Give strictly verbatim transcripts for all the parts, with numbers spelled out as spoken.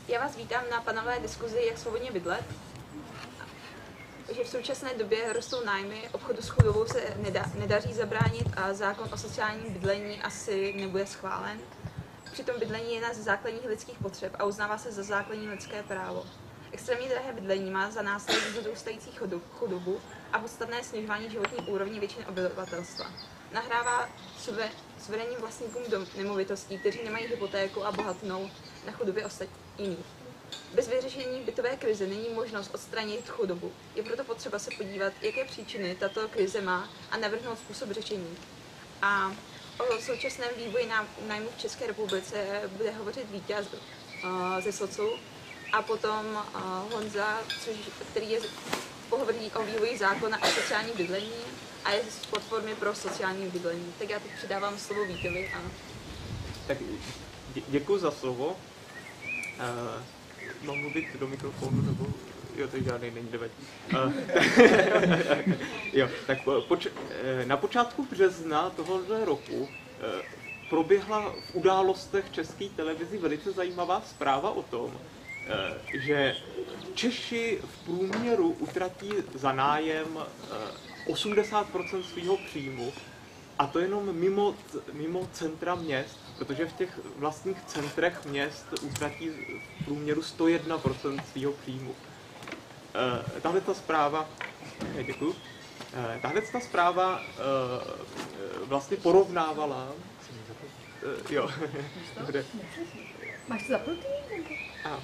Já vás vítám na panelové diskuzi Jak svobodně bydlet. Že v současné době rostou nájmy, obchodu s chudobou se neda, nedaří zabránit a zákon o sociálním bydlení asi nebude schválen. Přitom bydlení je jedna z základních lidských potřeb a uznává se za základní lidské právo. Extrémně drahé bydlení má za následek vzrůstající chudobu a podstatné snižování životní úrovně většiny obyvatelstva. Nahrává suverénním vlastníkům dom, nemovitostí, kteří nemají hypotéku a bohatnou na chudobě ostatních. Bez vyřešení bytové krize není možnost odstranit chudobu. Je proto potřeba se podívat, jaké příčiny tato krize má a navrhnout způsob řešení. A o současném vývoji nájmu v České republice bude hovořit Vítěz uh, ze SOCu a potom uh, Honza, což, který je, pohovoří o vývoji zákona o sociálním bydlení a je z platformy pro sociální bydlení. Tak já teď přidávám slovo Vítěvi. A... Tak dě- děkuji za slovo. Uh, mám mluvit do mikrofonu, nebo... Jo, to žádný není, nevadí. Uh, jo, tak poč- na počátku března tohoto roku uh, proběhla v Událostech České televizi velice zajímavá zpráva o tom, uh, že Češi v průměru utratí za nájem uh, osmdesát procent svého příjmu, a to jenom mimo, mimo centra měst, protože v těch vlastních centrech měst utratí v průměru sto jedna procent svého příjmu. Uh, tahle ta zpráva, děkuju, uh, tahle ta zpráva uh, vlastně porovnávala, uh, jo, dobře. Máš to zapnutý? A.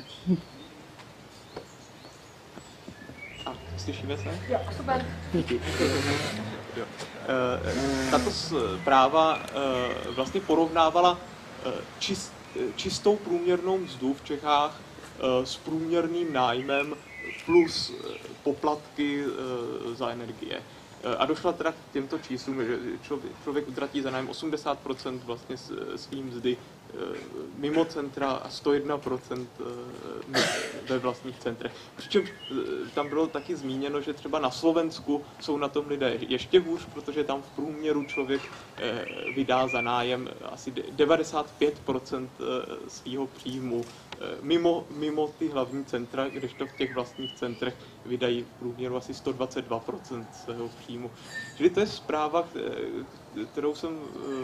A, slyšíme se? Jo, super. Díky. Jo. Uh, tato zpráva uh, vlastně porovnávala uh, čist, čistou průměrnou mzdu v Čechách uh, s průměrným nájmem plus poplatky uh, za energie. Uh, a došla teda k těmto číslům, že člověk, člověk utratí za nájem osmdesát procent vlastně svým mzdy uh, mimo centra a sto jedna procent uh, ve vlastních centrech. Přičemž uh, tam bylo taky zmíněno, že třeba na Slovensku jsou na tom lidé ještě hůř, protože tam v průměru člověk uh, vydá za nájem asi devadesát pět procent uh, svého příjmu Mimo, mimo ty hlavní centra, kdežto v těch vlastních centrech vydají v průměru asi sto dvacet dva procent svého příjmu. Čili to je zpráva, kterou jsem,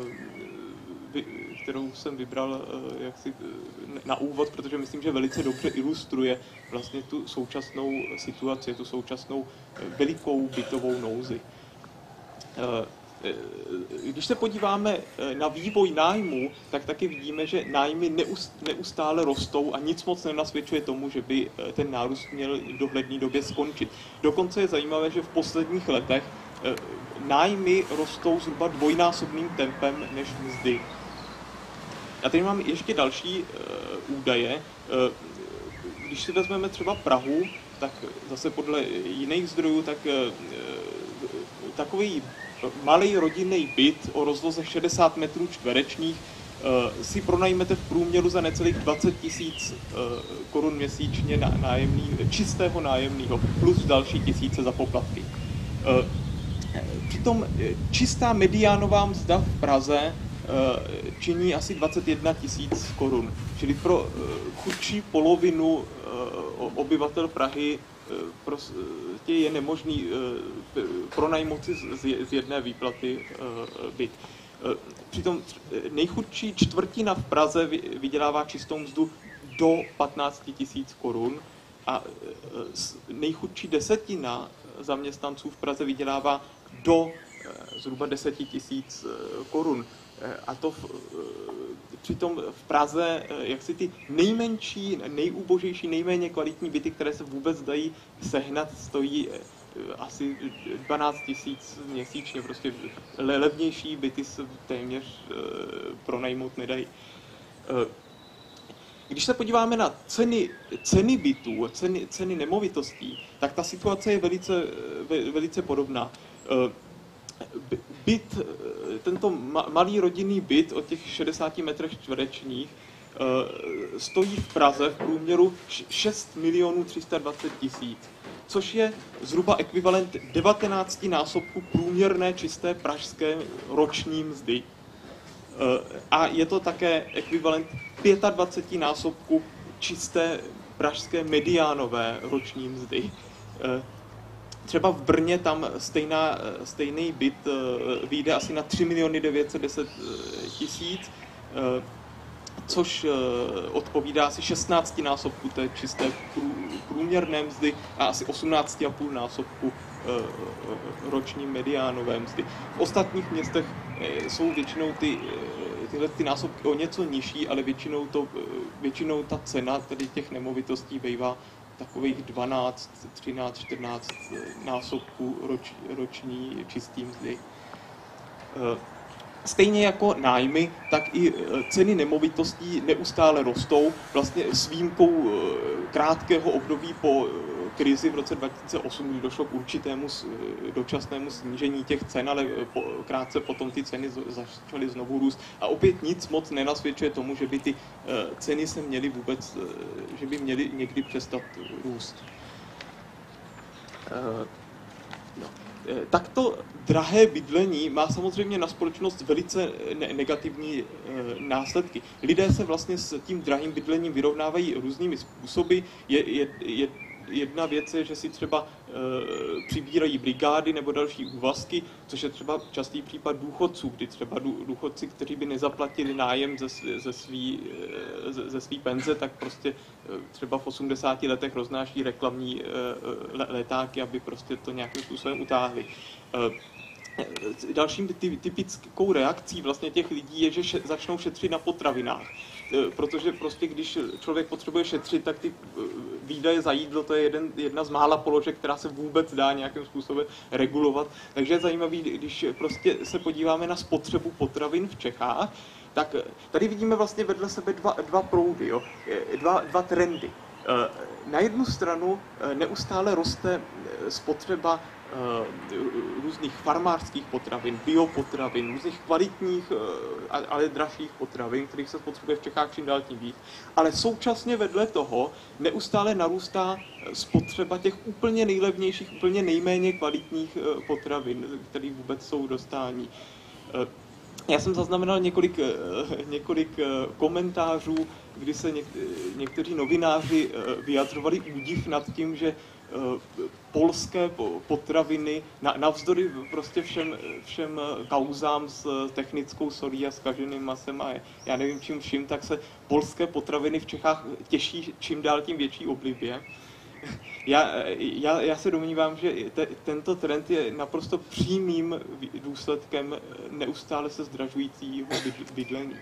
kterou jsem vybral jaksi na úvod, protože myslím, že velice dobře ilustruje vlastně tu současnou situaci, tu současnou velikou bytovou nouzi. Když se podíváme na vývoj nájmu, tak taky vidíme, že nájmy neustále rostou a nic moc nenasvědčuje tomu, že by ten nárůst měl v dohledné době skončit. Dokonce je zajímavé, že v posledních letech nájmy rostou zhruba dvojnásobným tempem než mzdy. A tady mám ještě další údaje. Když si vezmeme třeba Prahu, tak zase podle jiných zdrojů, tak takový malý rodinný byt o rozloze šedesát metrů čtverečních uh, si pronajmete v průměru za necelých dvacet tisíc uh, korun měsíčně na nájemný, čistého nájemného plus další tisíce za poplatky. Uh, přitom čistá mediánová mzda v Praze uh, činí asi dvacet jedna tisíc korun, čili pro uh, chudší polovinu uh, obyvatel Prahy prostě je nemožný pronajmout si z jedné výplaty byt. Přitom nejchudší čtvrtina v Praze vydělává čistou mzdu do patnáct tisíc korun a nejchudší desetina zaměstnanců v Praze vydělává do zhruba deset tisíc korun. A to v, přitom v Praze, jak si ty nejmenší, nejúbožejší, nejméně kvalitní byty, které se vůbec dají sehnat, stojí asi dvanáct tisíc měsíčně. Prostě levnější byty se téměř pronajmout nedají. Když se podíváme na ceny, ceny bytů, ceny, ceny nemovitostí, tak ta situace je velice, velice podobná. Byt, tento malý rodinný byt o těch šedesáti metrech čtverečních stojí v Praze v průměru šest milionů tři sta dvacet tisíc, což je zhruba ekvivalent devatenácti násobku průměrné čisté pražské roční mzdy. A je to také ekvivalent dvaceti pěti násobku čisté pražské mediánové roční mzdy. Třeba v Brně tam stejná, stejný byt vyjde asi na tři miliony devět set deset tisíc, což odpovídá asi šestnáctinásobku té čisté průměrné mzdy a asi osmnácti a půl násobku roční mediánové mzdy. V ostatních městech jsou většinou ty, tyhle ty násobky o něco nižší, ale většinou, to, většinou ta cena tedy těch nemovitostí bývá takových dvanáct, třináct, čtrnáct násobků roč, roční čistý mzdy. Stejně jako nájmy, tak i ceny nemovitostí neustále rostou. Vlastně s výjimkou krátkého období po krizi v roce dva tisíce osm, kdy došlo k určitému dočasnému snížení těch cen, ale po, krátce potom ty ceny začaly znovu růst. A opět nic moc nenasvědčuje tomu, že by ty ceny se měly vůbec, že by měly někdy přestat růst. No. Takto drahé bydlení má samozřejmě na společnost velice negativní následky. Lidé se vlastně s tím drahým bydlením vyrovnávají různými způsoby. Je, je, je, jedna věc je, že si třeba e, přibírají brigády nebo další úvazky, což je třeba častý případ důchodců, kdy třeba důchodci, kteří by nezaplatili nájem ze, ze, svý, ze, ze svý penze, tak prostě třeba v osmdesáti letech roznáší reklamní e, letáky, aby prostě to nějakým způsobem utáhli. E, Dalším typickou reakcí vlastně těch lidí je, že še, začnou šetřit na potravinách. Protože prostě když člověk potřebuje šetřit, tak ty výdaje za jídlo, to je jeden, jedna z mála položek, která se vůbec dá nějakým způsobem regulovat. Takže je zajímavý, když prostě se podíváme na spotřebu potravin v Čechách, tak tady vidíme vlastně vedle sebe dva, dva proudy, jo? Dva, dva trendy. Na jednu stranu neustále roste spotřeba různých farmářských potravin, biopotravin, různých kvalitních, ale dražších potravin, kterých se spotřebuje v Čechách čím dál tím víc. Ale současně vedle toho neustále narůstá spotřeba těch úplně nejlevnějších, úplně nejméně kvalitních potravin, které vůbec jsou dostání. Já jsem zaznamenal několik, několik komentářů, kdy se někteří novináři vyjadřovali údiv nad tím, že polské potraviny, navzdory prostě všem, všem kauzám s technickou solí a zkaženým masem a já nevím čím vším, tak se polské potraviny v Čechách těší čím dál tím větší oblibě. Já, já, já se domnívám, že te, tento trend je naprosto přímým důsledkem neustále se zdražujícího bydlení.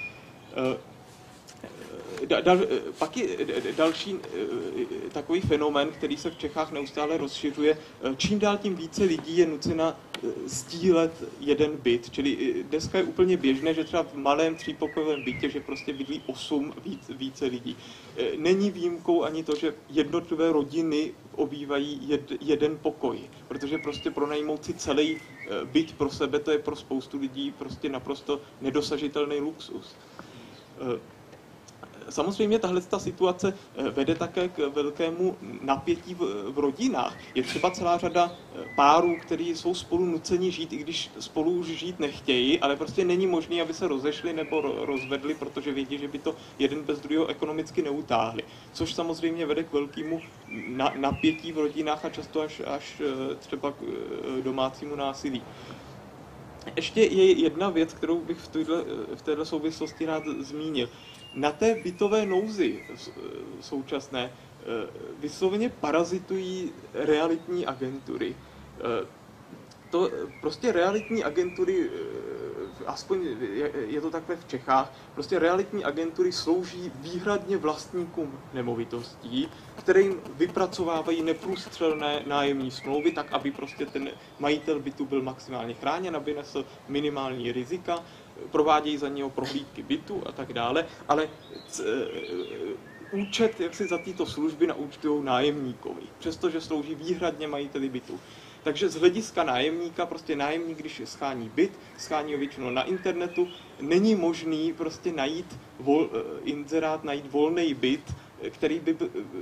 Da, da, pak je další takový fenomén, který se v Čechách neustále rozšiřuje. Čím dál tím více lidí je nucena sdílet jeden byt. Čili dneska je úplně běžné, že třeba v malém třípokojovém bytě, že prostě bydlí osm víc, více lidí. Není výjimkou ani to, že jednotlivé rodiny obývají jed, jeden pokoj, protože prostě pronajmout si celý byt pro sebe, to je pro spoustu lidí prostě naprosto nedosažitelný luxus. Samozřejmě tahle ta situace vede také k velkému napětí v, v rodinách. Je třeba celá řada párů, kteří jsou spolu nuceni žít, i když spolu už žít nechtějí, ale prostě není možné, aby se rozešli nebo rozvedli, protože vědí, že by to jeden bez druhého ekonomicky neutáhli. Což samozřejmě vede k velkému na, napětí v rodinách a často až, až třeba k domácímu násilí. Ještě je jedna věc, kterou bych v této, v této souvislosti rád zmínil. Na té bytové nouzi současné vysloveně parazitují realitní agentury. To prostě realitní agentury, aspoň je to takhle v Čechách, prostě realitní agentury slouží výhradně vlastníkům nemovitostí, které jim vypracovávají neprůstřelné nájemní smlouvy, tak aby prostě ten majitel bytu byl maximálně chráněn, aby nesl minimální rizika, provádějí za něho prohlídky bytu a tak dále, ale c, účet jak si za tyto služby naúčtují nájemníkovi, přestože slouží výhradně majiteli bytu. Takže z hlediska nájemníka, prostě nájemník, když schání byt, schání ho většinou na internetu, není možný prostě najít vol, inzerát, najít volný byt, který by,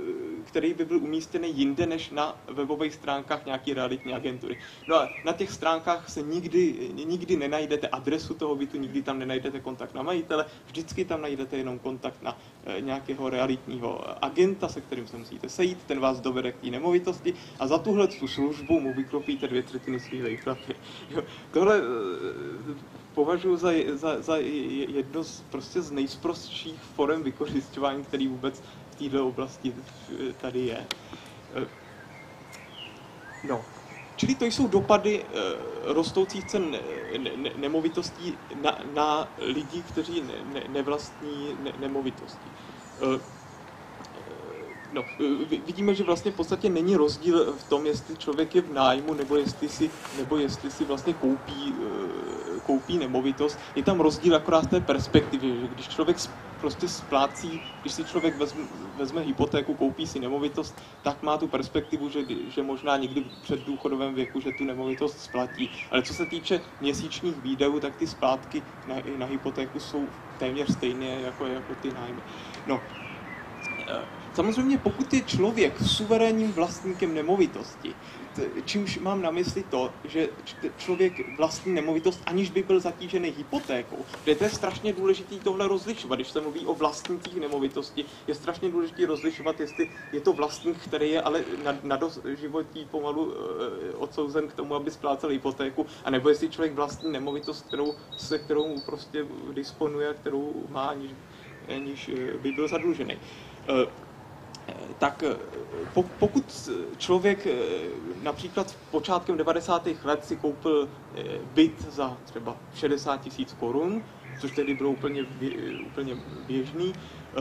který by byl umístěný jinde než na webových stránkách nějaké realitní agentury. No a na těch stránkách se nikdy, nikdy nenajdete adresu toho bytu, nikdy tam nenajdete kontakt na majitele, vždycky tam najdete jenom kontakt na e, nějakého realitního agenta, se kterým se musíte sejít, ten vás dovede k té nemovitosti a za tuhle tu službu mu vyklopíte dvě třetiny svých výplaty. Tohle e, považuji za, za, za jedno z, prostě z nejsprostších forem vykořisťování, který vůbec v této oblasti tady je. No, čili to jsou dopady rostoucích cen ne, ne, nemovitostí na, na lidi, kteří ne, ne, nevlastní ne, nemovitosti. No, vidíme, že vlastně v podstatě není rozdíl v tom, jestli člověk je v nájmu, nebo jestli si, nebo jestli si vlastně koupí, koupí nemovitost. Je tam rozdíl akorát v té perspektivě, že když člověk prostě splácí, když si člověk vezme, vezme hypotéku, koupí si nemovitost, tak má tu perspektivu, že, že možná někdy v předdůchodovém věku, že tu nemovitost splatí. Ale co se týče měsíčních výdajů, tak ty splátky na, na hypotéku jsou téměř stejné jako, jako ty nájmy. No, samozřejmě, pokud je člověk suverénním vlastníkem nemovitosti, čímž mám na mysli to, že člověk vlastní nemovitost, aniž by byl zatížený hypotékou, protože to je strašně důležité tohle rozlišovat. Když se mluví o vlastnících nemovitosti, je strašně důležité rozlišovat, jestli je to vlastník, který je ale na, na doživotí pomalu e, odsouzen k tomu, aby splácel hypotéku, anebo jestli člověk vlastní nemovitost, kterou, se kterou prostě disponuje, kterou má, aniž, aniž by byl zadlužený. E, tak pokud člověk například počátkem devadesátých let si koupil byt za třeba šedesát tisíc korun, což tedy bylo úplně, úplně běžný,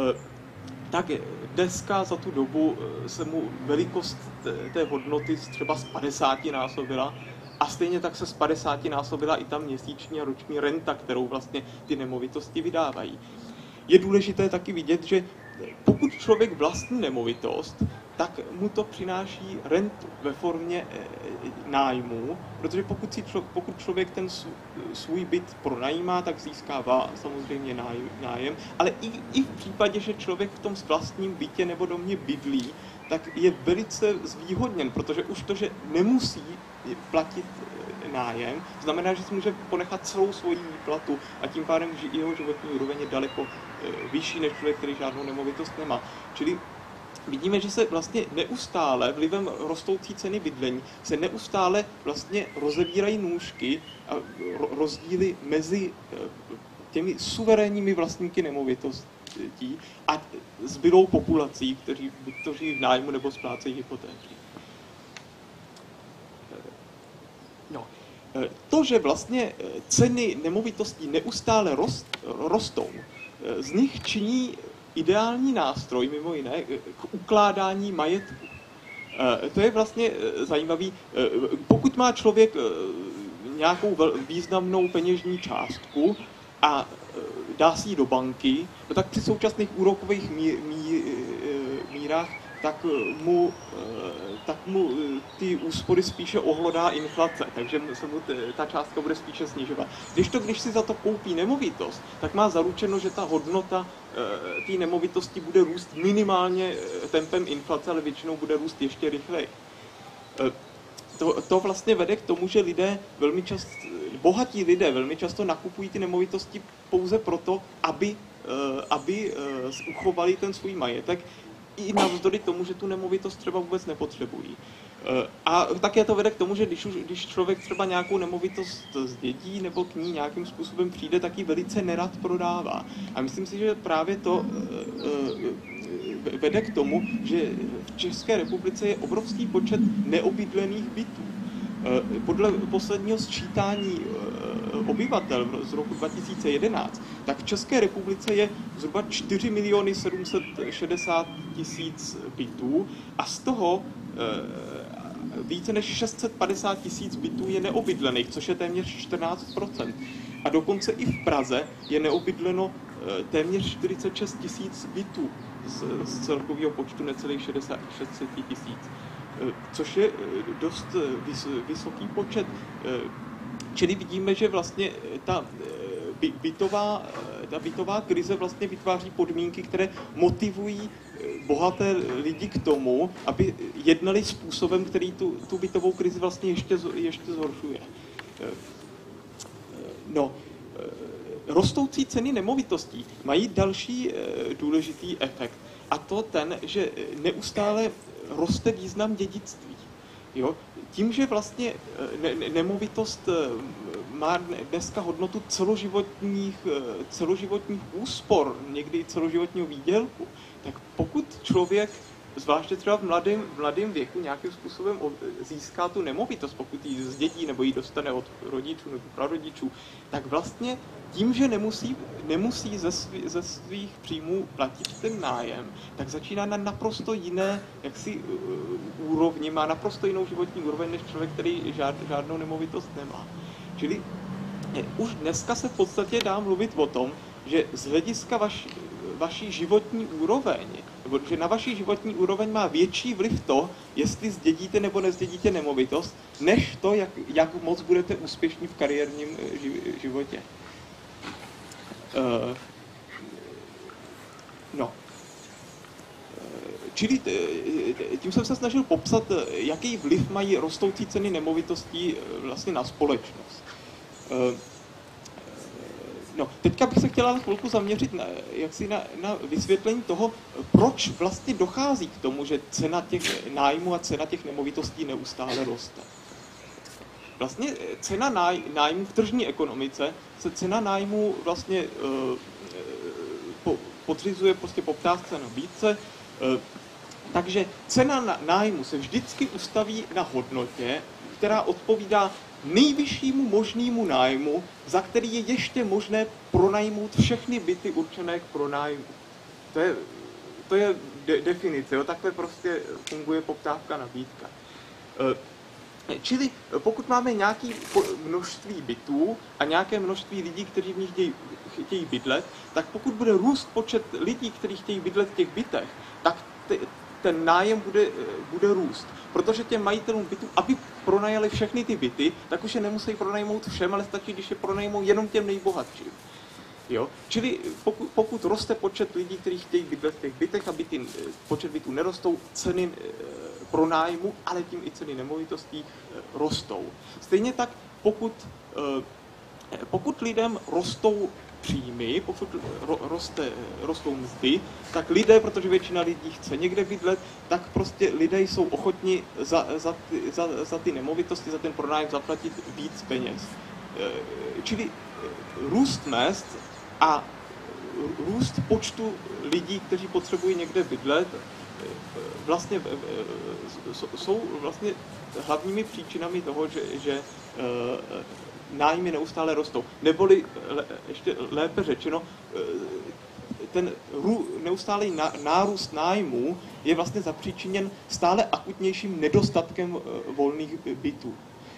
tak dneska za tu dobu se mu velikost té hodnoty třeba z padesáti násobila a stejně tak se z padesáti násobila i ta měsíční a roční renta, kterou vlastně ty nemovitosti vydávají. Je důležité taky vidět, že pokud člověk vlastní nemovitost, tak mu to přináší rentu ve formě nájmu, protože pokud, si člo, pokud člověk ten svůj byt pronajímá, tak získává samozřejmě nájem, ale i, i v případě, že člověk v tom vlastním bytě nebo domě bydlí, tak je velice zvýhodněn, protože už to, že nemusí platit nájem, znamená, že si může ponechat celou svoji výplatu a tím pádem že jeho životní úroveň je daleko vyšší než člověk, který žádnou nemovitost nemá. Čili vidíme, že se vlastně neustále vlivem rostoucí ceny bydlení se neustále vlastně rozevírají nůžky a rozdíly mezi těmi suverénními vlastníky nemovitostí a zbylou populací, kteří buď to žijí v nájmu nebo splácejí hypotéky. No. To, že vlastně ceny nemovitostí neustále rost, rostou, z nich činí ideální nástroj, mimo jiné, k ukládání majetku. To je vlastně zajímavý. Pokud má člověk nějakou významnou peněžní částku a dá si ji do banky, no tak při současných úrokových mí, mí, mírách tak mu, tak mu ty úspory spíše ohlodá inflace, takže se mu ta částka bude spíše snižovat. Když to, když si za to koupí nemovitost, tak má zaručeno, že ta hodnota té nemovitosti bude růst minimálně tempem inflace, ale většinou bude růst ještě rychleji. To, to vlastně vede k tomu, že lidé velmi často, bohatí lidé velmi často nakupují ty nemovitosti pouze proto, aby, aby uchovali ten svůj majetek, i navzdory tomu, že tu nemovitost třeba vůbec nepotřebují. A také to vede k tomu, že když, už, když člověk třeba nějakou nemovitost zdědí nebo k ní nějakým způsobem přijde, tak ji velice nerad prodává. A myslím si, že právě to vede k tomu, že v České republice je obrovský počet neobydlených bytů. Podle posledního sčítání obyvatel z roku dva tisíce jedenáct, tak v České republice je zhruba čtyři miliony sedm set šedesát tisíc bytů a z toho více než šest set padesát tisíc bytů je neobydlených, což je téměř čtrnáct procent. A dokonce i v Praze je neobydleno téměř čtyřicet šest tisíc bytů z, z celkového počtu necelých šedesát šest tisíc, což je dost vysoký počet. Čili vidíme, že vlastně ta bytová, ta bytová krize vlastně vytváří podmínky, které motivují bohaté lidi k tomu, aby jednali způsobem, který tu, tu bytovou krizi vlastně ještě, ještě zhoršuje. No, rostoucí ceny nemovitostí mají další důležitý efekt, a to ten, že neustále roste význam dědictví. Jo? Tím, že vlastně ne, ne, nemovitost má dneska hodnotu celoživotních, celoživotních úspor, někdy celoživotního výdělku, tak pokud člověk, zvláště třeba v mladém, v mladém věku, nějakým způsobem získá tu nemovitost, pokud ji zdědí nebo ji dostane od rodičů nebo prarodičů, tak vlastně tím, že nemusí, nemusí ze, svý, ze svých příjmů platit ten nájem, tak začíná na naprosto jiné jaksi, uh, úrovni, má naprosto jinou životní úroveň, než člověk, který žád, žádnou nemovitost nemá. Čili je, už dneska se v podstatě dá mluvit o tom, že z hlediska vaši, vaší životní úroveň, nebo že na vaší životní úroveň má větší vliv to, jestli zdědíte nebo nezdědíte nemovitost, než to, jak, jak moc budete úspěšní v kariérním životě. Uh, no. Čili tím jsem se snažil popsat, jaký vliv mají rostoucí ceny nemovitostí vlastně na společnost. Uh, no, teďka bych se chtěla na chvilku zaměřit na, jaksi na, na vysvětlení toho, proč vlastně dochází k tomu, že cena těch nájmů a cena těch nemovitostí neustále roste. Vlastně cena náj, nájmu v tržní ekonomice se cena nájmu vlastně uh, po, podřizuje prostě poptávce a nabídce, uh, takže cena nájmu se vždycky ustaví na hodnotě, která odpovídá nejvyššímu možnému nájmu, za který je ještě možné pronajmout všechny byty určené k pronájmu. To je, to je de, definice, jo? Takhle prostě funguje poptávka a nabídka. Uh, Čili pokud máme nějaké množství bytů a nějaké množství lidí, kteří v nich chtějí, chtějí bydlet, tak pokud bude růst počet lidí, kteří chtějí bydlet v těch bytech, tak te, ten nájem bude, bude růst. Protože těm majitelům bytů, aby pronajali všechny ty byty, tak už je nemusí pronajmout všem, ale stačí, když je pronajmou jenom těm nejbohatším. Jo? Čili pokud, pokud roste počet lidí, kteří chtějí bydlet v těch bytech a byty, počet bytů nerostou, ceny pronájmu, ale tím i ceny nemovitostí rostou. Stejně tak, pokud, pokud lidem rostou příjmy, pokud ro, roste, rostou mzdy, tak lidé, protože většina lidí chce někde bydlet, tak prostě lidé jsou ochotni za, za, ty, za, za ty nemovitosti, za ten pronájem zaplatit víc peněz. Čili růst mezd a růst počtu lidí, kteří potřebují někde bydlet, vlastně jsou vlastně hlavními příčinami toho, že, že nájmy neustále rostou. Neboli ještě lépe řečeno, ten neustálý nárůst nájmů je vlastně zapříčiněn stále akutnějším nedostatkem volných bytů.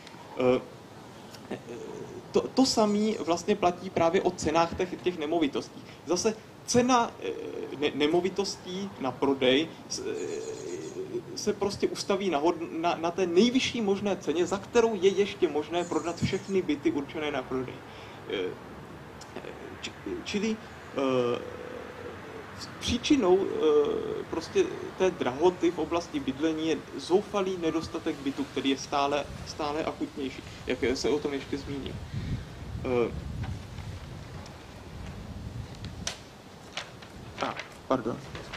To, to samé vlastně platí právě o cenách těch, těch nemovitostí. Zase cena ne, nemovitostí na prodej se prostě ustaví na, na, na té nejvyšší možné ceně, za kterou je ještě možné prodat všechny byty určené na prodej. Č, čili příčinou prostě té drahoty v oblasti bydlení je zoufalý nedostatek bytu, který je stále, stále akutnější, jak se o tom ještě zmíním. Ah, pardon.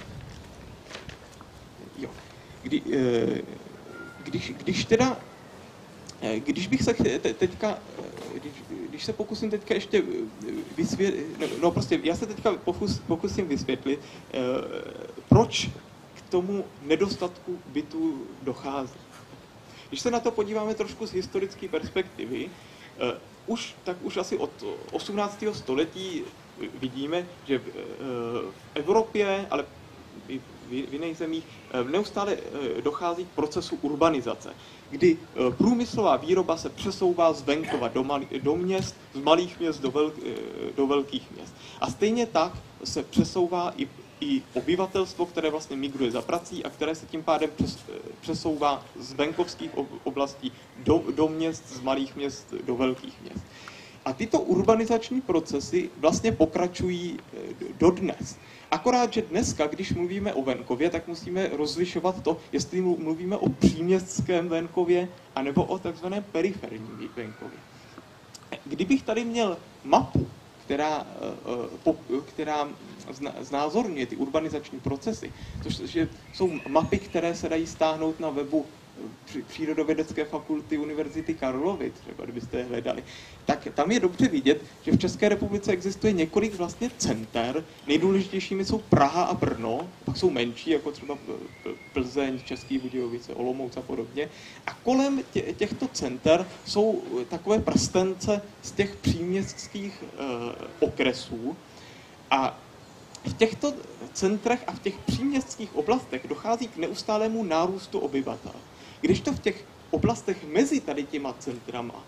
Jo. Kdy, když, když teda, když bych se teďka, když, když se pokusím teďka ještě vysvětlit, no, no prostě já se teďka pokus, pokusím vysvětlit, proč k tomu nedostatku bytů dochází. Když se na to podíváme trošku z historické perspektivy, už, tak už asi od osmnáctého století vidíme, že v Evropě, ale i v jiných zemích, neustále dochází k procesu urbanizace, kdy průmyslová výroba se přesouvá z venkova do, malý, do měst, z malých měst do, velk, do velkých měst. A stejně tak se přesouvá i, i obyvatelstvo, které vlastně migruje za prací a které se tím pádem přes, přesouvá z venkovských oblastí do, do měst, z malých měst do velkých měst. A tyto urbanizační procesy vlastně pokračují dodnes. Akorát, že dneska, když mluvíme o venkově, tak musíme rozlišovat to, jestli mluvíme o příměstském venkově, anebo o takzvaném periferním venkově. Kdybych tady měl mapu, která, která znázorňuje ty urbanizační procesy, což jsou mapy, které se dají stáhnout na webu Přírodovědecké fakulty Univerzity Karlovy, třeba kdybyste je hledali, tak tam je dobře vidět, že v České republice existuje několik vlastně center. Nejdůležitějšími jsou Praha a Brno, pak jsou menší, jako třeba Plzeň, Český Budějovice, Olomouc a podobně. A kolem tě, těchto center jsou takové prstence z těch příměstských eh, okresů. A v těchto centrech a v těch příměstských oblastech dochází k neustálému nárůstu obyvatel. Když to v těch oblastech mezi tady těma centrama,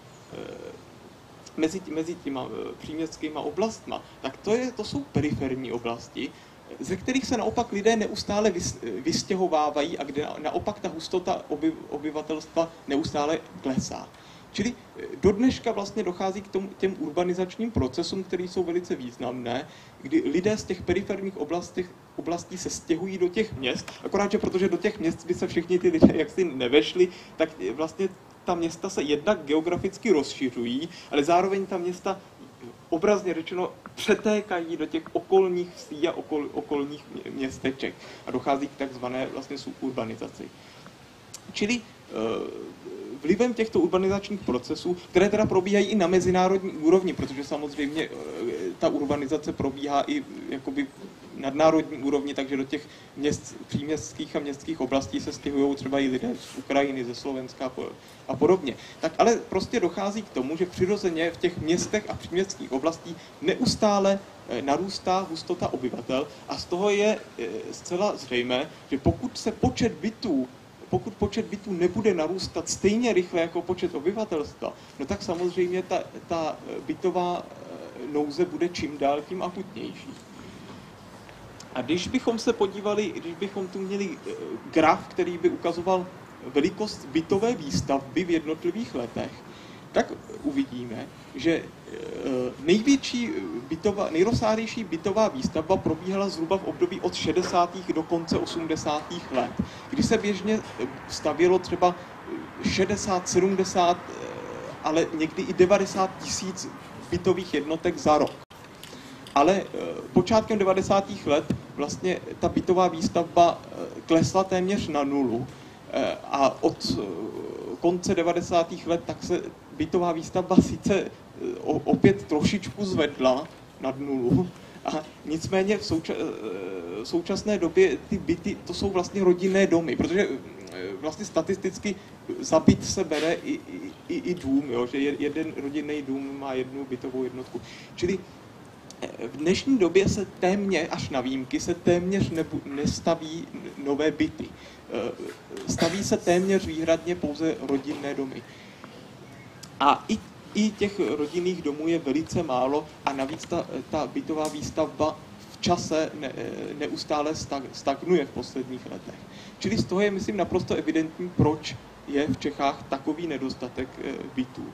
mezi, mezi těma příměstskými oblastma, tak to, je, to jsou periferní oblasti, ze kterých se naopak lidé neustále vystěhovávají a kde naopak ta hustota oby, obyvatelstva neustále klesá. Čili do dneška vlastně dochází k tomu, těm urbanizačním procesům, které jsou velice významné, kdy lidé z těch periferních oblastí, oblastí se stěhují do těch měst, akorát, že protože do těch měst by se všichni ty lidé jaksi nevešli, tak vlastně ta města se jednak geograficky rozšiřují, ale zároveň ta města obrazně řečeno přetékají do těch okolních vsí a okol, okolních městeček a dochází k takzvané vlastně suburbanizaci. Čili vlivem těchto urbanizačních procesů, které teda probíhají i na mezinárodní úrovni, protože samozřejmě ta urbanizace probíhá i jakoby nadnárodní úrovni, takže do těch měst, příměstských a městských oblastí se stěhují třeba i lidé z Ukrajiny, ze Slovenska a podobně. Tak ale prostě dochází k tomu, že přirozeně v těch městech a příměstských oblastí neustále narůstá hustota obyvatel a z toho je zcela zřejmé, že pokud se počet bytů Pokud počet bytů nebude narůstat stejně rychle jako počet obyvatelstva, no tak samozřejmě ta, ta bytová nouze bude čím dál tím akutnější. A když bychom se podívali, když bychom tu měli graf, který by ukazoval velikost bytové výstavby v jednotlivých letech, tak uvidíme, že největší bytová, nejrozsáhlejší bytová výstavba probíhala zhruba v období od šedesátých do konce osmdesátých let, kdy se běžně stavělo třeba šedesát, sedmdesát, ale někdy i devadesát tisíc bytových jednotek za rok. Ale počátkem devadesátých let vlastně ta bytová výstavba klesla téměř na nulu a od konce devadesátých let tak se bytová výstavba sice opět trošičku zvedla nad nulu, a nicméně v souča- současné době ty byty, to jsou vlastně rodinné domy, protože vlastně statisticky za byt se bere i, i, i dům, jo, že jeden rodinný dům má jednu bytovou jednotku. Čili v dnešní době se téměř, až na výjimky, se téměř nebu, nestaví nové byty. Staví se téměř výhradně pouze rodinné domy. A i, i těch rodinných domů je velice málo a navíc ta, ta bytová výstavba v čase ne, neustále stag, stagnuje v posledních letech. Čili z toho je, myslím, naprosto evidentní, proč je v Čechách takový nedostatek bytů.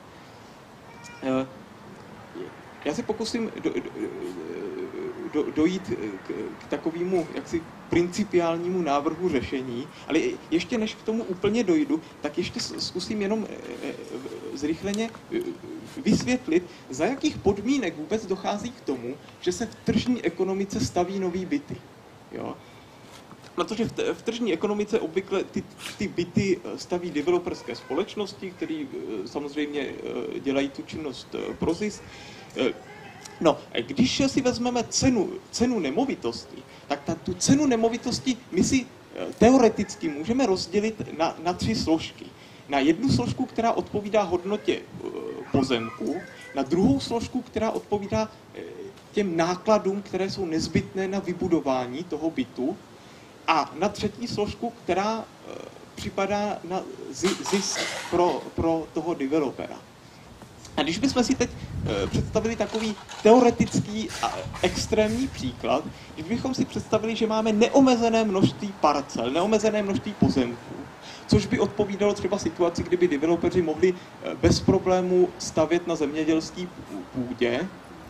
Já se pokusím do, do, do, dojít k, k takovému jaksi principiálnímu návrhu řešení, ale ještě než k tomu úplně dojdu, tak ještě zkusím jenom zrychleně vysvětlit, za jakých podmínek vůbec dochází k tomu, že se v tržní ekonomice staví nový byty. Jo? Protože v, v tržní ekonomice obvykle ty, ty byty staví developerské společnosti, které samozřejmě dělají tu činnost pro zisk. No, když si vezmeme cenu, cenu nemovitosti, tak ta, tu cenu nemovitosti my si teoreticky můžeme rozdělit na, na tři složky. Na jednu složku, která odpovídá hodnotě pozemku, na druhou složku, která odpovídá těm nákladům, které jsou nezbytné na vybudování toho bytu, a na třetí složku, která připadá na zisk pro, pro toho developera. A když bychom si teď představili takový teoretický a extrémní příklad, když bychom si představili, že máme neomezené množství parcel, neomezené množství pozemků, což by odpovídalo třeba situaci, kdyby developeři mohli bez problémů stavět na zemědělské půdě,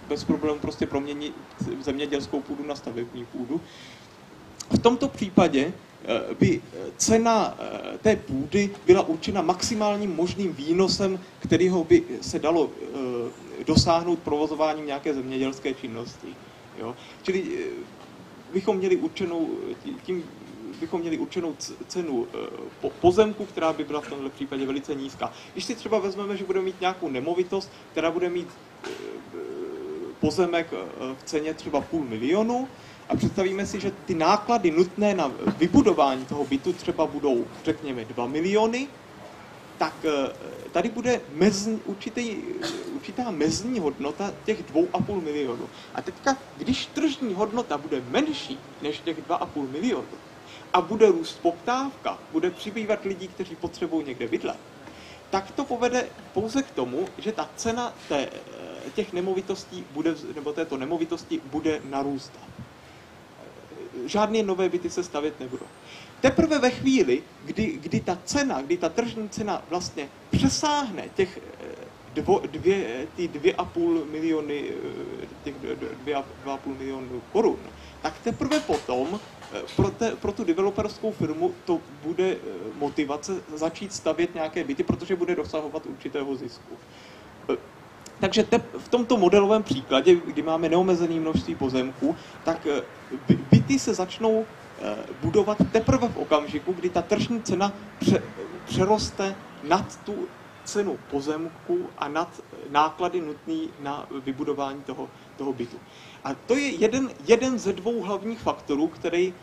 bez problémů prostě proměnit zemědělskou půdu na stavební půdu. V tomto případě by cena té půdy byla určena maximálním možným výnosem, kterého by se dalo dosáhnout provozováním nějaké zemědělské činnosti. Jo? Čili bychom měli určenou, tím bychom měli určenou cenu pozemku, která by byla v tomto případě velice nízká. Když si třeba vezmeme, že budeme mít nějakou nemovitost, která bude mít pozemek v ceně třeba půl milionu, a představíme si, že ty náklady nutné na vybudování toho bytu třeba budou, řekněme, dva miliony, tak tady bude mezní, určitý, určitá mezní hodnota těch dvou a půl milionu. A teďka, když tržní hodnota bude menší než těch dva a půl milionu a bude růst poptávka, bude přibývat lidí, kteří potřebují někde bydlet, tak to povede pouze k tomu, že ta cena té, těch nemovitostí bude, nebo této nemovitosti bude narůstat. Žádné nové byty se stavět nebudou. Teprve ve chvíli, kdy, kdy ta cena, kdy ta tržní cena vlastně přesáhne těch dvo, dvě, ty dvě a půl miliony, těch dvě a, dva a půl milionu korun, tak teprve potom pro, te, pro tu developerskou firmu to bude motivace začít stavět nějaké byty, protože bude dosahovat určitého zisku. Takže te, v tomto modelovém příkladě, kdy máme neomezené množství pozemků, tak byty se začnou budovat teprve v okamžiku, kdy ta tržní cena pře, přeroste nad tu cenu pozemku a nad náklady nutné na vybudování toho, toho bytu. A to je jeden, jeden ze dvou hlavních faktorů, který,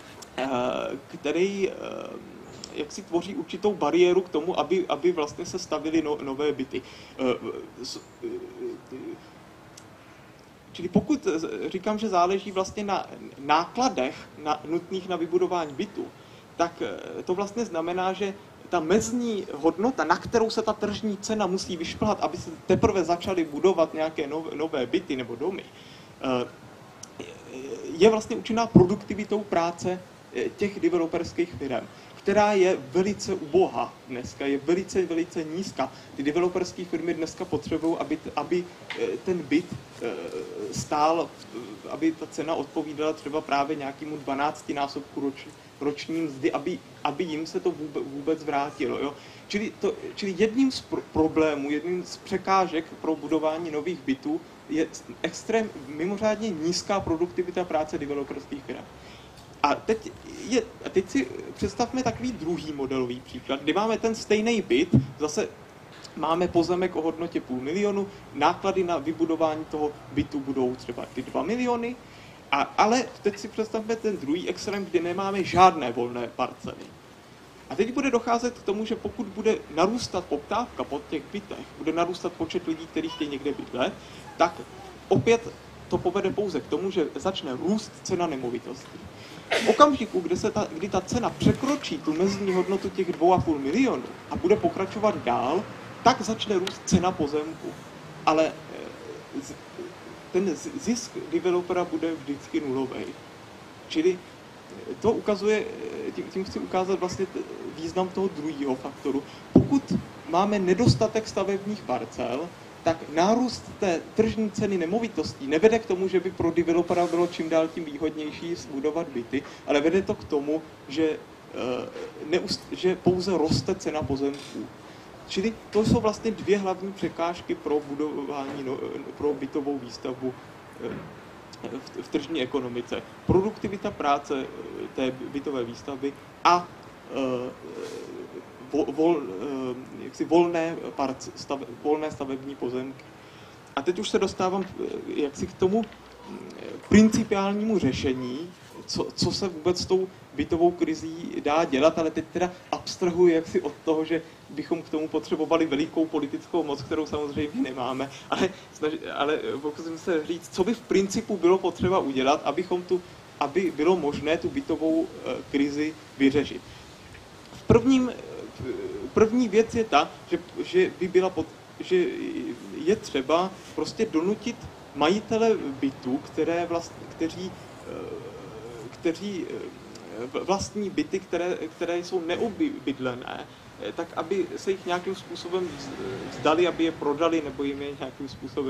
který jak si tvoří určitou bariéru k tomu, aby, aby vlastně se stavily no, nové byty. Čili pokud říkám, že záleží vlastně na nákladech na, nutných na vybudování bytu, tak to vlastně znamená, že ta mezní hodnota, na kterou se ta tržní cena musí vyšplhat, aby se teprve začaly budovat nějaké nové, nové byty nebo domy, je vlastně určená produktivitou práce těch developerských firm, která je velice ubohá dneska, je velice, velice nízká. Ty developerské firmy dneska potřebují, aby, aby ten byt stál, aby ta cena odpovídala třeba právě nějakému dvanáctinásobku roč, roční mzdy, aby, aby jim se to vůbec, vůbec vrátilo. Jo? Čili, to, čili jedním z pr- problémů, jedním z překážek pro budování nových bytů je extrém, mimořádně nízká produktivita práce developerských firm. A teď, je, a teď si představme takový druhý modelový příklad, kdy máme ten stejný byt, zase máme pozemek o hodnotě půl milionu, náklady na vybudování toho bytu budou třeba ty dva miliony, a, ale teď si představme ten druhý extrém, kdy nemáme žádné volné parcely. A teď bude docházet k tomu, že pokud bude narůstat poptávka po těch bytech, bude narůstat počet lidí, kteří chtějí někde bydlet, tak opět to povede pouze k tomu, že začne růst cena nemovitostí. V okamžiku, kdy, se ta, kdy ta cena překročí tu mezní hodnotu těch dvou a půl milionu a bude pokračovat dál, tak začne růst cena pozemku. Ale ten zisk developera bude vždycky nulový. Čili to ukazuje, tím, tím chci ukázat vlastně význam toho druhého faktoru. Pokud máme nedostatek stavebních parcel, tak nárůst té tržní ceny nemovitostí nevede k tomu, že by pro developera bylo čím dál tím výhodnější budovat byty, ale vede to k tomu, že, neust, že pouze roste cena pozemků. Čili to jsou vlastně dvě hlavní překážky pro budování, no, pro bytovou výstavbu v, v tržní ekonomice. Produktivita práce té bytové výstavby a Vol, vol, jaksi volné, parc, stav, volné stavební pozemky. A teď už se dostávám jaksi k tomu principiálnímu řešení, co, co se vůbec s tou bytovou krizí dá dělat, ale teď teda abstrahuji jaksi od toho, že bychom k tomu potřebovali velikou politickou moc, kterou samozřejmě nemáme, ale, ale pokusím se říct, co by v principu bylo potřeba udělat, abychom tu, aby bylo možné tu bytovou krizi vyřešit. V prvním První věc je ta, že, že, by byla pod, že je třeba prostě donutit majitele bytů, které vlast, kteří, kteří vlastní byty, které, které jsou neobydlené, tak aby se jich nějakým způsobem vzdali, aby je prodali nebo jim je nějakým způsobem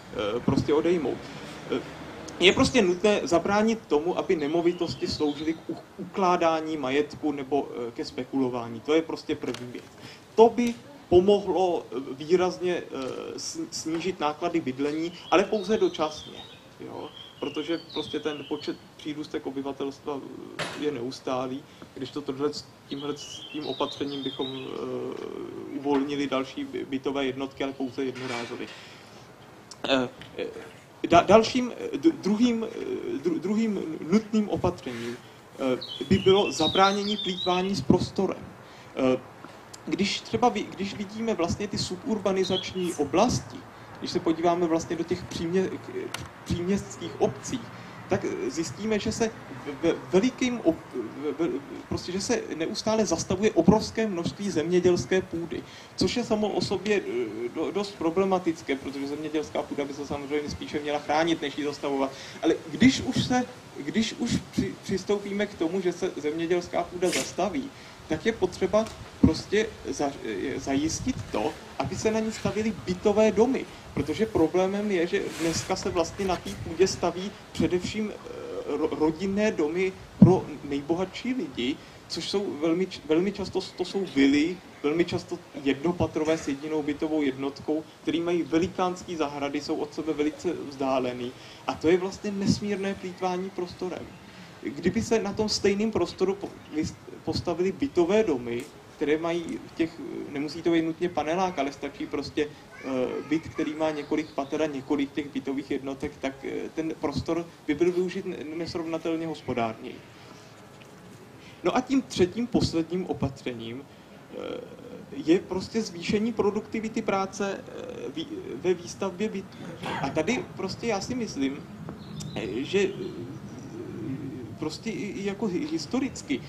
prostě odejmout. Je prostě nutné zabránit tomu, aby nemovitosti sloužily k ukládání majetku nebo ke spekulování. To je prostě první věc. To by pomohlo výrazně snížit náklady bydlení, ale pouze dočasně. Jo? Protože prostě ten počet přírůstek obyvatelstva je neustálý, když to tohle s tímhle s tím opatřením bychom uh, uvolnili další bytové jednotky, ale pouze jednorázově. Uh, da, dalším, druhým, dru, druhým nutným opatřením uh, by bylo zabránění plýtvání s prostorem. Uh, když třeba když vidíme vlastně ty suburbanizační oblasti, když se podíváme vlastně do těch přímě, příměstských obcí, tak zjistíme, že se ve velikým, prostě, že se neustále zastavuje obrovské množství zemědělské půdy, což je samo o sobě dost problematické, protože zemědělská půda by se samozřejmě spíše měla chránit, než ji zastavovat. Ale když už, se, když už při, přistoupíme k tomu, že se zemědělská půda zastaví, tak je potřeba prostě za, zajistit to, aby se na ní stavěly bytové domy. Protože problémem je, že dneska se vlastně na té půdě staví především rodinné domy pro nejbohatší lidi, což jsou velmi, velmi často to jsou vily, velmi často jednopatrové s jedinou bytovou jednotkou, které mají velikánský zahrady, jsou od sebe velice vzdálený. A to je vlastně nesmírné plýtvání prostorem. Kdyby se na tom stejném prostoru postavili bytové domy, které mají v těch, nemusí to být nutně panelák, ale stačí prostě byt, který má několik pater a několik těch bytových jednotek, tak ten prostor by byl využit nesrovnatelně hospodárněji. No a tím třetím, posledním opatřením je prostě zvýšení produktivity práce ve výstavbě bytů. A tady prostě já si myslím, že prostě i jako historicky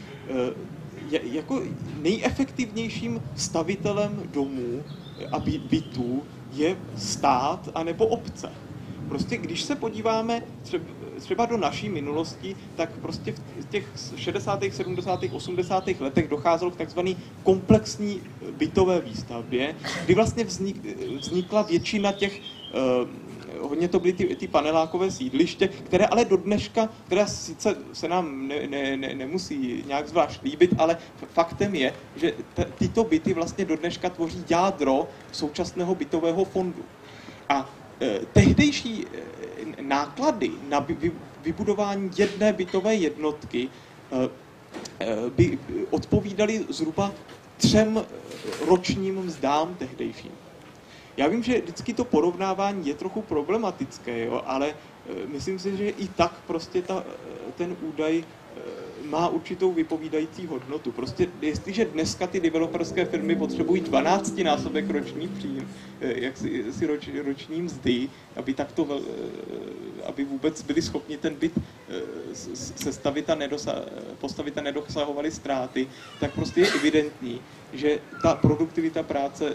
jako nejefektivnějším stavitelem domů a bytů je stát anebo obce. Prostě když se podíváme třeba do naší minulosti, tak prostě v těch šedesátých, sedmdesátých, osmdesátých letech docházelo k takzvané komplexní bytové výstavbě, kdy vlastně vznik, vznikla většina těch hodně to byly ty, ty panelákové sídliště, které ale do dneška, které sice se nám ne, ne, ne, nemusí nějak zvlášť líbit, ale faktem je, že t, tyto byty vlastně do dneška tvoří jádro současného bytového fondu. A eh, tehdejší eh, náklady na vy, vybudování jedné bytové jednotky eh, by odpovídaly zhruba třem ročním mzdám tehdejším. Já vím, že vždycky to porovnávání je trochu problematické, jo, ale myslím si, že i tak prostě ta, ten údaj má určitou vypovídající hodnotu. Prostě jestliže dneska ty developerské firmy potřebují dvanáctinásobek roční příjem, jak si, si roč, roční mzdy, aby, takto, aby vůbec byli schopni ten byt sestavit a nedosa, postavit a nedosahovali ztráty, tak prostě je evidentní, že ta produktivita práce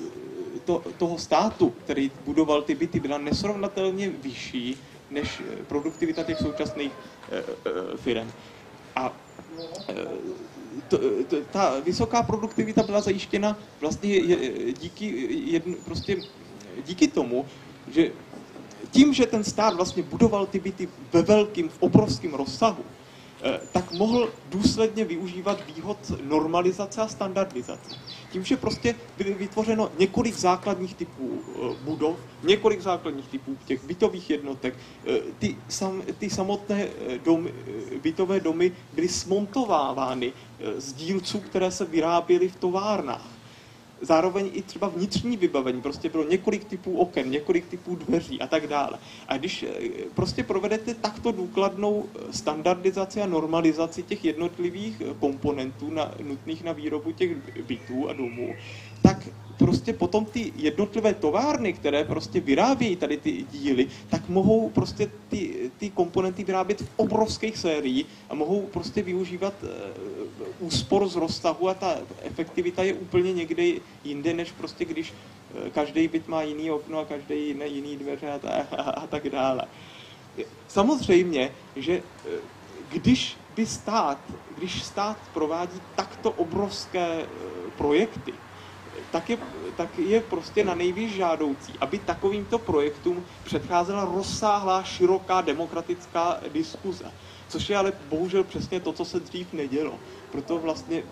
To, toho státu, který budoval ty byty, byla nesrovnatelně vyšší než produktivita těch současných e, e, firm. A e, to, to, ta vysoká produktivita byla zajištěna vlastně je, díky, jedn, prostě díky tomu, že tím, že ten stát vlastně budoval ty byty ve velkým, v obrovském rozsahu, tak mohl důsledně využívat výhod normalizace a standardizace. Tím, že prostě byly vytvořeno několik základních typů budov, několik základních typů těch bytových jednotek, ty, sam, ty samotné domy, bytové domy byly smontovávány z dílců, které se vyráběly v továrnách. Zároveň i třeba vnitřní vybavení, prostě bylo několik typů oken, několik typů dveří a tak dále. A když prostě provedete takto důkladnou standardizaci a normalizaci těch jednotlivých komponentů na, nutných na výrobu těch bytů a domů, tak prostě potom ty jednotlivé továrny, které prostě vyrábějí tady ty díly, tak mohou prostě ty, ty komponenty vyrábět v obrovských sériích a mohou prostě využívat uh, úspor z rozsahu a ta efektivita je úplně někde jinde, než prostě když uh, každý byt má jiný okno a každý jiný, jiný dveře a, a, a tak dále. Samozřejmě, že uh, když by stát, když stát provádí takto obrovské uh, projekty, tak je, tak je prostě na nejvíc žádoucí, aby takovýmto projektům předcházela rozsáhlá, široká demokratická diskuze. Což je ale bohužel přesně to, co se dřív nedělo. Proto vlastně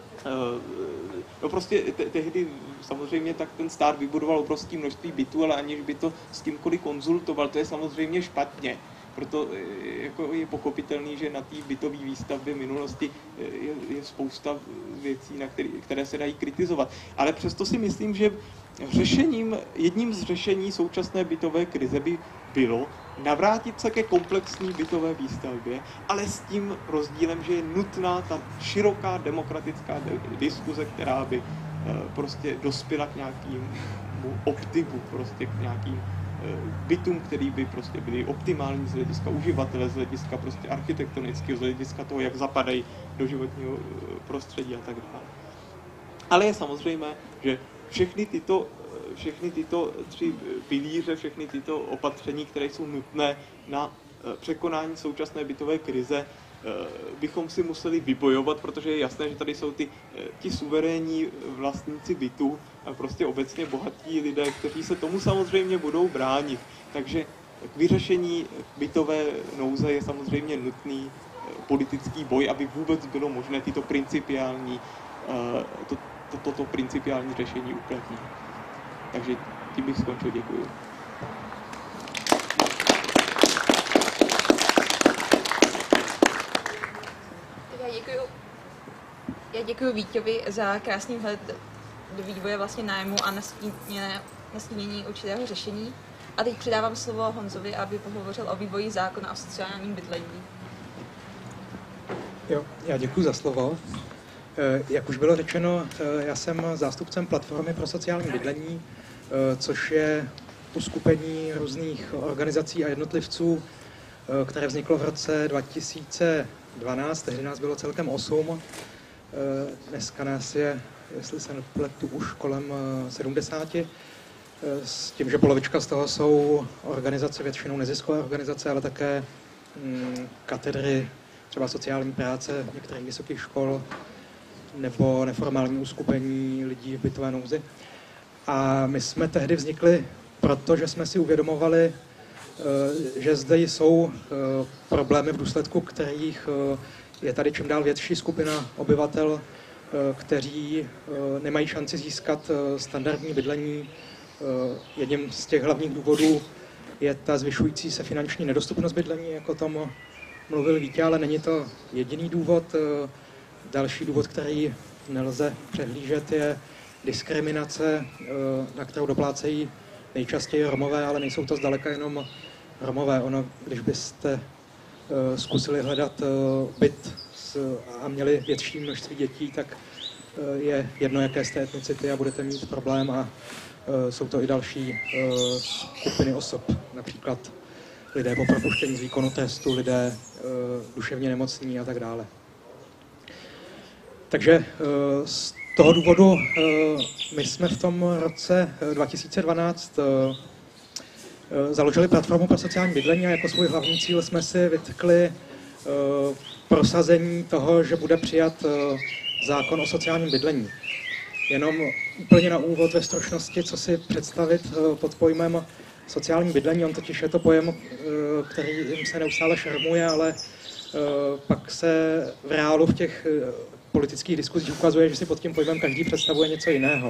no prostě te- tehdy samozřejmě tak ten stát vybudoval obrovské množství bytů, ale aniž by to s kýmkoliv konzultoval, to je samozřejmě špatně. Proto jako je pochopitelný, že na té bytové výstavbě minulosti je, je spousta věcí, na který, které se dají kritizovat. Ale přesto si myslím, že řešením, jedním z řešení současné bytové krize by bylo navrátit se ke komplexní bytové výstavbě, ale s tím rozdílem, že je nutná ta široká demokratická diskuze, která by prostě dospěla k nějakému optimu, prostě k nějakým bytům, který by prostě byly optimální z hlediska uživatele, z hlediska prostě architektonického, z hlediska toho, jak zapadají do životního prostředí a tak dále. Ale je samozřejmé, že všechny tyto, všechny tyto tři pilíře, všechny tyto opatření, které jsou nutné na překonání současné bytové krize, bychom si museli vybojovat, protože je jasné, že tady jsou ty, ti suverénní vlastníci bytů a prostě obecně bohatí lidé, kteří se tomu samozřejmě budou bránit. Takže k vyřešení bytové nouze je samozřejmě nutný politický boj, aby vůbec bylo možné tyto principiální, to, to, toto principiální řešení uplatnit. Takže tím bych skončil, děkuji. Já děkuji Víťovi za krásný vhled do vývoje vlastně nájmu a nastíněné, nastínění určitého řešení. A teď předávám slovo Honzovi, aby pohovořil o vývoji zákona o sociálním bydlení. Jo, já děkuji za slovo. Jak už bylo řečeno, já jsem zástupcem Platformy pro sociální bydlení, což je uskupení různých organizací a jednotlivců, které vzniklo v roce dva tisíce dvanáct, tehdy nás bylo celkem osm. Dneska nás je, jestli se nepletu, už kolem sedmdesáti, s tím, že polovička z toho jsou organizace, většinou neziskové organizace, ale také katedry třeba sociální práce některých vysokých škol nebo neformální uskupení lidí v bytové nouzi. A my jsme tehdy vznikli, protože jsme si uvědomovali, že zde jsou problémy, v důsledku kterých je tady čím dál větší skupina obyvatel, kteří nemají šanci získat standardní bydlení. Jedním z těch hlavních důvodů je ta zvyšující se finanční nedostupnost bydlení, jako tom mluvil Vítě, ale není to jediný důvod. Další důvod, který nelze přehlížet, je diskriminace, na kterou doplácejí nejčastěji Romové, ale nejsou to zdaleka jenom Romové. Ono, když byste zkusili hledat byt a měli větší množství dětí, tak je jedno, jaké jste etnicity a budete mít problém a jsou to i další skupiny osob, například lidé po propuštění z výkonu trestu, lidé duševně nemocní a tak dále. Takže z toho důvodu my jsme v tom roce dva tisíce dvanáct založili Platformu pro sociální bydlení a jako svůj hlavní cíl jsme si vytkli prosazení toho, že bude přijat zákon o sociálním bydlení. Jenom úplně na úvod ve stručnosti, co si představit pod pojmem sociální bydlení. On totiž je to pojem, který jim se neustále šermuje, ale pak se v reálu v těch politických diskuzích ukazuje, že si pod tím pojmem každý představuje něco jiného.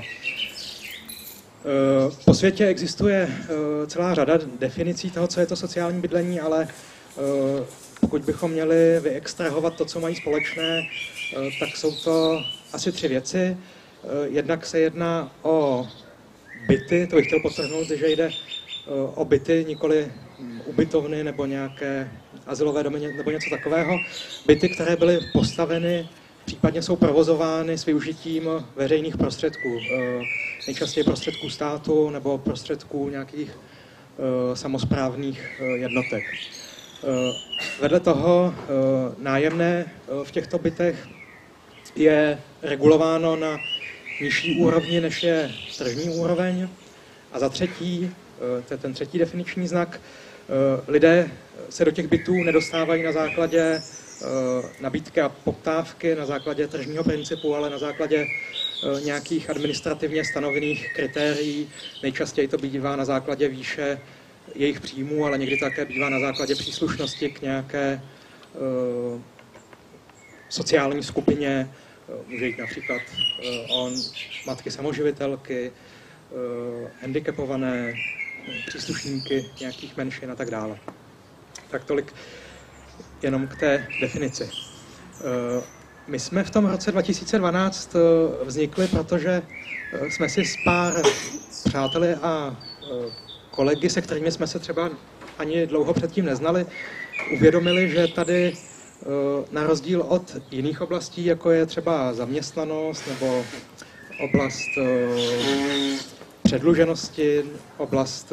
Po světě existuje celá řada definicí toho, co je to sociální bydlení, ale pokud bychom měli vyextrahovat to, co mají společné, tak jsou to asi tři věci. Jednak se jedná o byty, to bych chtěl podtrhnout, že jde o byty, nikoli ubytovny nebo nějaké azylové domy nebo něco takového. Byty, které byly postaveny, případně jsou provozovány s využitím veřejných prostředků. Nejčastěji prostředků státu nebo prostředků nějakých samosprávných jednotek. Vedle toho nájemné v těchto bytech je regulováno na nižší úrovni, než je tržní úroveň. A za třetí, to je ten třetí definiční znak, lidé se do těch bytů nedostávají na základě nabídky a poptávky na základě tržního principu, ale na základě nějakých administrativně stanovených kritérií. Nejčastěji to bývá na základě výše jejich příjmů, ale někdy také bývá na základě příslušnosti k nějaké uh, sociální skupině. Může jít například uh, o matky samoživitelky, uh, handicapované, příslušníky nějakých menšin a tak dále. Tak tolik jenom k té definici. Uh, my jsme v tom roce dva tisíce dvanáct uh, vznikli, protože uh, jsme si s pár přáteli a uh, kolegy, se kterými jsme se třeba ani dlouho předtím neznali, uvědomili, že tady na rozdíl od jiných oblastí, jako je třeba zaměstnanost nebo oblast předluženosti, oblast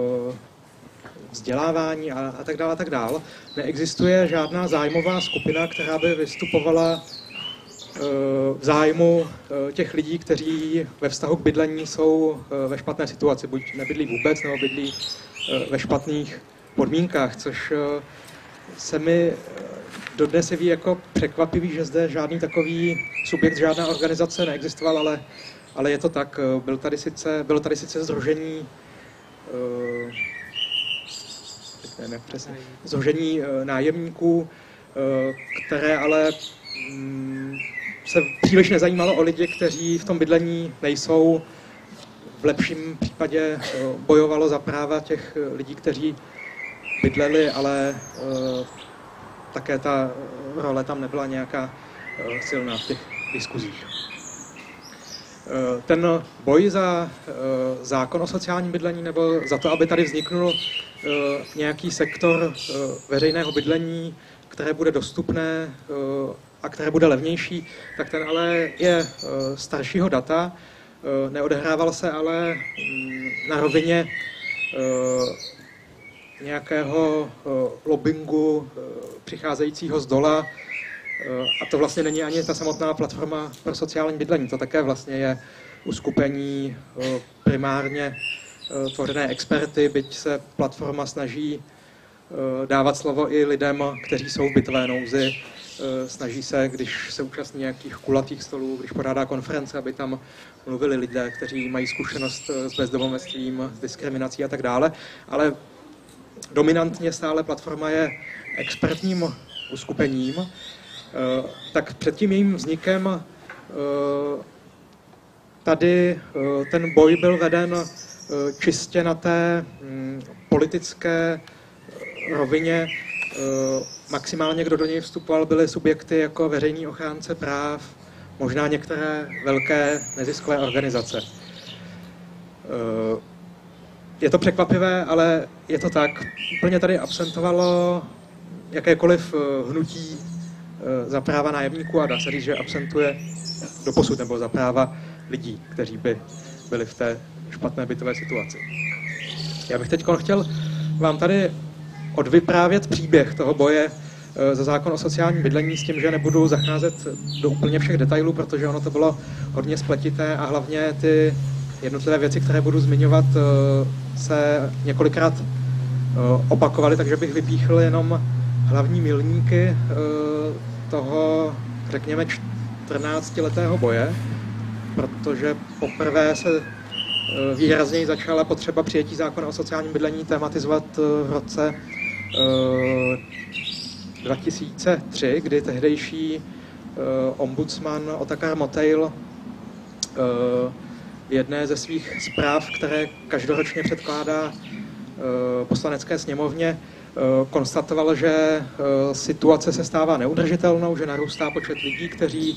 vzdělávání a, a tak dále, a tak dále, neexistuje žádná zájmová skupina, která by vystupovala v zájmu těch lidí, kteří ve vztahu k bydlení jsou ve špatné situaci. Buď nebydlí vůbec, nebo bydlí ve špatných podmínkách, což se mi dodnes je ví jako překvapivý, že zde žádný takový subjekt, žádná organizace neexistoval, ale, ale je to tak. Byl tady sice, bylo tady sice sdružení ne, ne, přesně, sdružení nájemníků, které ale se příliš nezajímalo o lidi, kteří v tom bydlení nejsou. V lepším případě bojovalo za práva těch lidí, kteří bydleli, ale také ta role tam nebyla nějaká silná v těch diskuzích. Ten boj za zákon o sociálním bydlení nebo za to, aby tady vzniknul nějaký sektor veřejného bydlení, které bude dostupné a které bude levnější, tak ten ale je staršího data. Neodehrával se ale na rovině nějakého lobbingu přicházejícího z dola. A to vlastně není ani ta samotná platforma pro sociální bydlení. To také vlastně je uskupení primárně tvořené experty, byť se platforma snaží dávat slovo i lidem, kteří jsou v bytové nouzi. Snaží se, když se účastní nějakých kulatých stolů, když pořádá konference, aby tam mluvili lidé, kteří mají zkušenost s bezdomovectvím, s diskriminací a tak dále. Ale dominantně stále platforma je expertním uskupením. Tak před tím jejím vznikem tady ten boj byl veden čistě na té politické rovině. Maximálně, kdo do něj vstupoval, byly subjekty jako veřejný ochránce práv, možná některé velké neziskové organizace. Je to překvapivé, ale je to tak. Úplně tady absentovalo jakékoliv hnutí za práva nájemníků a dá se říct, že absentuje doposud nebo za práva lidí, kteří by byli v té špatné bytové situaci. Já bych teď chtěl vám tady odvyprávět příběh toho boje za zákon o sociálním bydlení s tím, že nebudu zacházet do úplně všech detailů, protože ono to bylo hodně spletité a hlavně ty jednotlivé věci, které budu zmiňovat, se několikrát opakovaly, takže bych vypíchl jenom hlavní milníky toho, řekněme, čtrnáctiletého boje, protože poprvé se výrazněji začala potřeba přijetí zákona o sociálním bydlení tematizovat v roce dva tisíce tři, kdy tehdejší ombudsman Otakar Motejl v jedné ze svých zpráv, které každoročně předkládá Poslanecké sněmovně, konstatoval, že situace se stává neudržitelnou, že narůstá počet lidí, kteří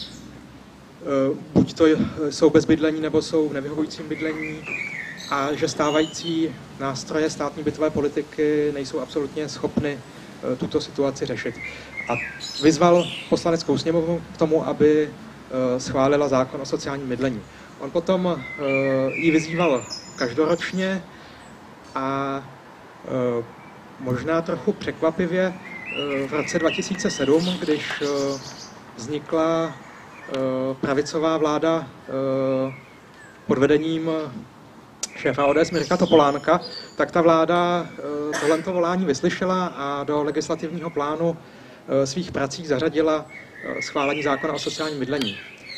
buď to jsou bez bydlení, nebo jsou v nevyhovujícím bydlení a že stávající nástroje státní bytové politiky nejsou absolutně schopny tuto situaci řešit. A vyzval Poslaneckou sněmovnu k tomu, aby schválila zákon o sociálním bydlení. On potom ji vyzýval každoročně a možná trochu překvapivě v roce dva tisíce sedm, když vznikla pravicová vláda pod vedením šéfa O D S Mirka Topolánka, tak ta vláda tohleto volání vyslyšela a do legislativního plánu svých pracích zařadila schválení zákona o sociálním bydlení.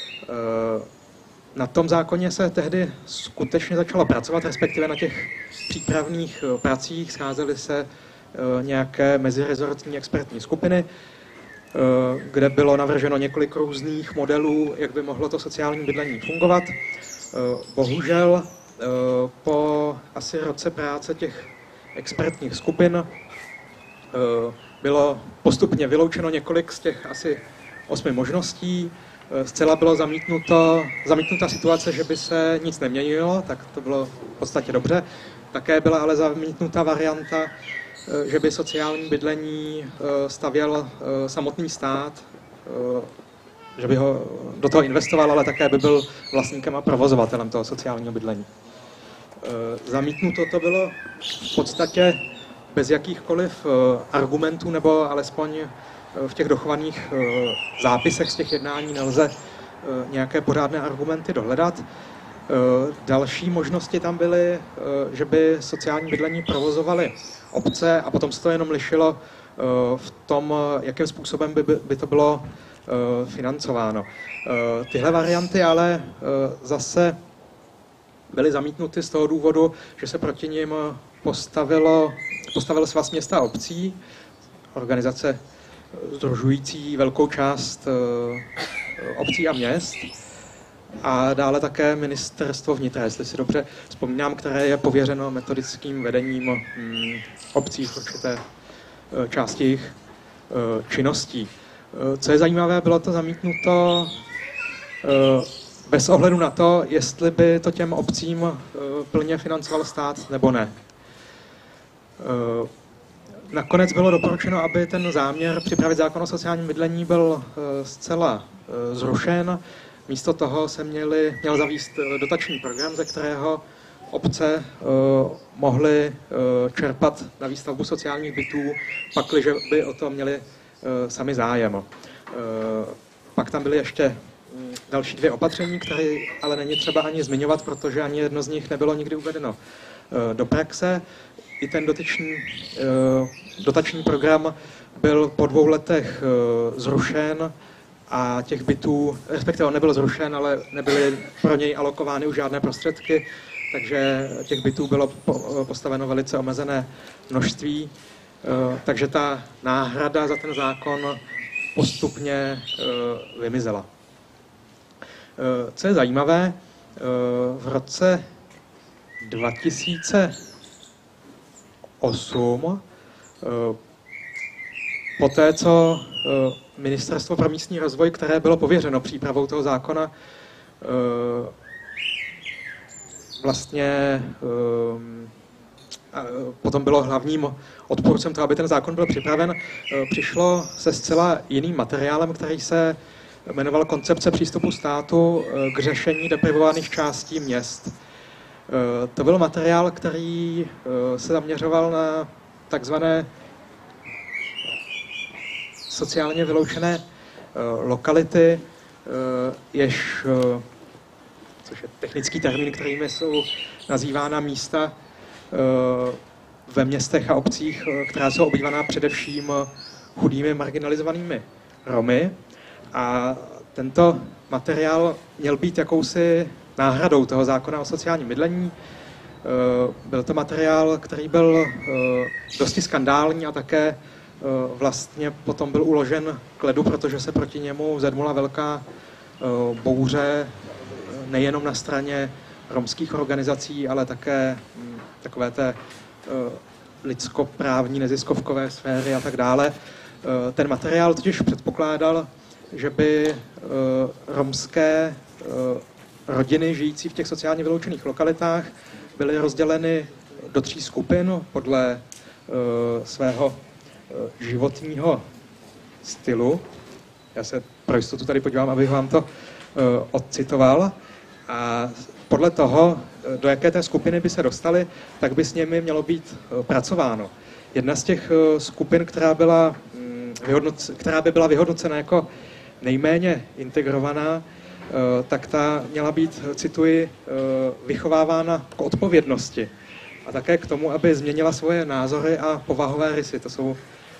Na tom zákoně se tehdy skutečně začalo pracovat, respektive na těch přípravných pracích scházely se nějaké mezirezortní expertní skupiny, kde bylo navrženo několik různých modelů, jak by mohlo to sociální bydlení fungovat. Bohužel po asi roce práce těch expertních skupin bylo postupně vyloučeno několik z těch asi osmi možností. Zcela bylo zamítnuto, zamítnuta situace, že by se nic neměnilo, tak to bylo v podstatě dobře. Také byla ale zamítnuta varianta, že by sociální bydlení stavěl samotný stát, že by ho do toho investoval, ale také by byl vlastníkem a provozovatelem toho sociálního bydlení. Zamítnuto to bylo v podstatě bez jakýchkoliv argumentů, nebo alespoň v těch dochovaných zápisech z těch jednání nelze nějaké pořádné argumenty dohledat. Další možnosti tam byly, že by sociální bydlení provozovaly obce a potom se to jenom lišilo v tom, jakým způsobem by, by to bylo financováno. Tyhle varianty ale zase byly zamítnuty z toho důvodu, že se proti nim postavilo, postavilo Svaz měst a obcí, organizace sdružující velkou část obcí a měst, a dále také ministerstvo vnitra, jestli si dobře vzpomínám, které je pověřeno metodickým vedením obcí v určité části jejich činností. Co je zajímavé, bylo to zamítnuto bez ohledu na to, jestli by to těm obcím plně financoval stát nebo ne. Nakonec bylo doporučeno, aby ten záměr připravit zákon o sociálním bydlení byl zcela zrušen. Místo toho se měli, měl zavést dotační program, ze kterého obce mohly čerpat na výstavbu sociálních bytů, pakliže by o to měli sami zájem. Pak tam byly ještě další dvě opatření, které ale není třeba ani zmiňovat, protože ani jedno z nich nebylo nikdy uvedeno do praxe. I ten dotyčný, dotační program byl po dvou letech zrušen a těch bytů, respektive on nebyl zrušen, ale nebyly pro něj alokovány už žádné prostředky, takže těch bytů bylo postaveno velice omezené množství. Takže ta náhrada za ten zákon postupně vymizela. Co je zajímavé, v roce dva tisíce osm, poté co Ministerstvo pro místní rozvoj, které bylo pověřeno přípravou toho zákona, vlastně potom bylo hlavním odpůrcem toho, aby ten zákon byl připraven, přišlo se zcela jiným materiálem, který se jmenoval Koncepce přístupu státu k řešení deprivovaných částí měst. To byl materiál, který se zaměřoval na takzvané sociálně vyloučené lokality, jež, což je technický termín, kterými jsou nazývána místa ve městech a obcích, která jsou obývaná především chudými marginalizovanými Romy. A tento materiál měl být jakousi náhradou toho zákona o sociálním bydlení. Byl to materiál, který byl dosti skandální a také vlastně potom byl uložen k ledu, protože se proti němu zedmula velká bouře nejenom na straně romských organizací, ale také takové té lidskoprávní neziskovkové sféry a tak dále. Ten materiál totiž předpokládal, že by romské rodiny žijící v těch sociálně vyloučených lokalitách byly rozděleny do tří skupin podle svého životního stylu. Já se pro jistotu tady podívám, abych vám to odcitoval. A podle toho, do jaké té skupiny by se dostali, tak by s nimi mělo být pracováno. Jedna z těch skupin, která, byla, která by byla vyhodnocena jako nejméně integrovaná, tak ta měla být, cituji, vychovávána k odpovědnosti a také k tomu, aby změnila svoje názory a povahové rysy. To jsou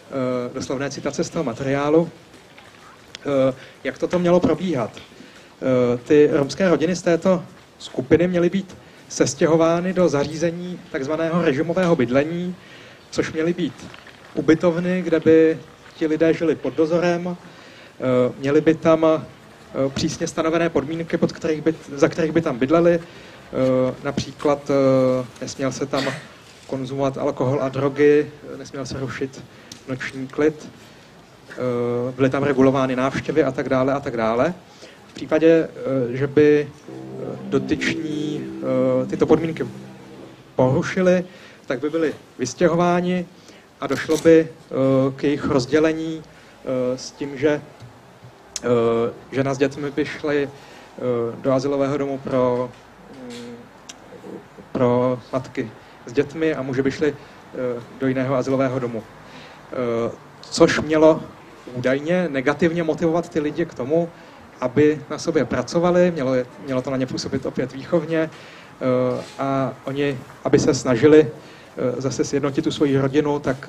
doslovné citace z toho materiálu. Jak toto mělo probíhat? Ty romské rodiny z této skupiny měly být sestěhovány do zařízení takzvaného režimového bydlení, což měly být ubytovny, kde by ti lidé žili pod dozorem, měli by tam přísně stanovené podmínky, pod kterých by, za kterých by tam bydleli. Například nesměl se tam konzumovat alkohol a drogy, nesměl se rušit noční klid, byly tam regulovány návštěvy a tak dále a tak dále. V případě, že by dotyční tyto podmínky porušili, tak by byli vystěhováni a došlo by k jejich rozdělení s tím, že žena s dětmi by šly do azylového domu pro, pro matky s dětmi a muži by šli do jiného azylového domu. Což mělo údajně negativně motivovat ty lidi k tomu, aby na sobě pracovali, mělo, mělo to na ně působit opět výchovně a oni, aby se snažili zase sjednotit tu svoji rodinu, tak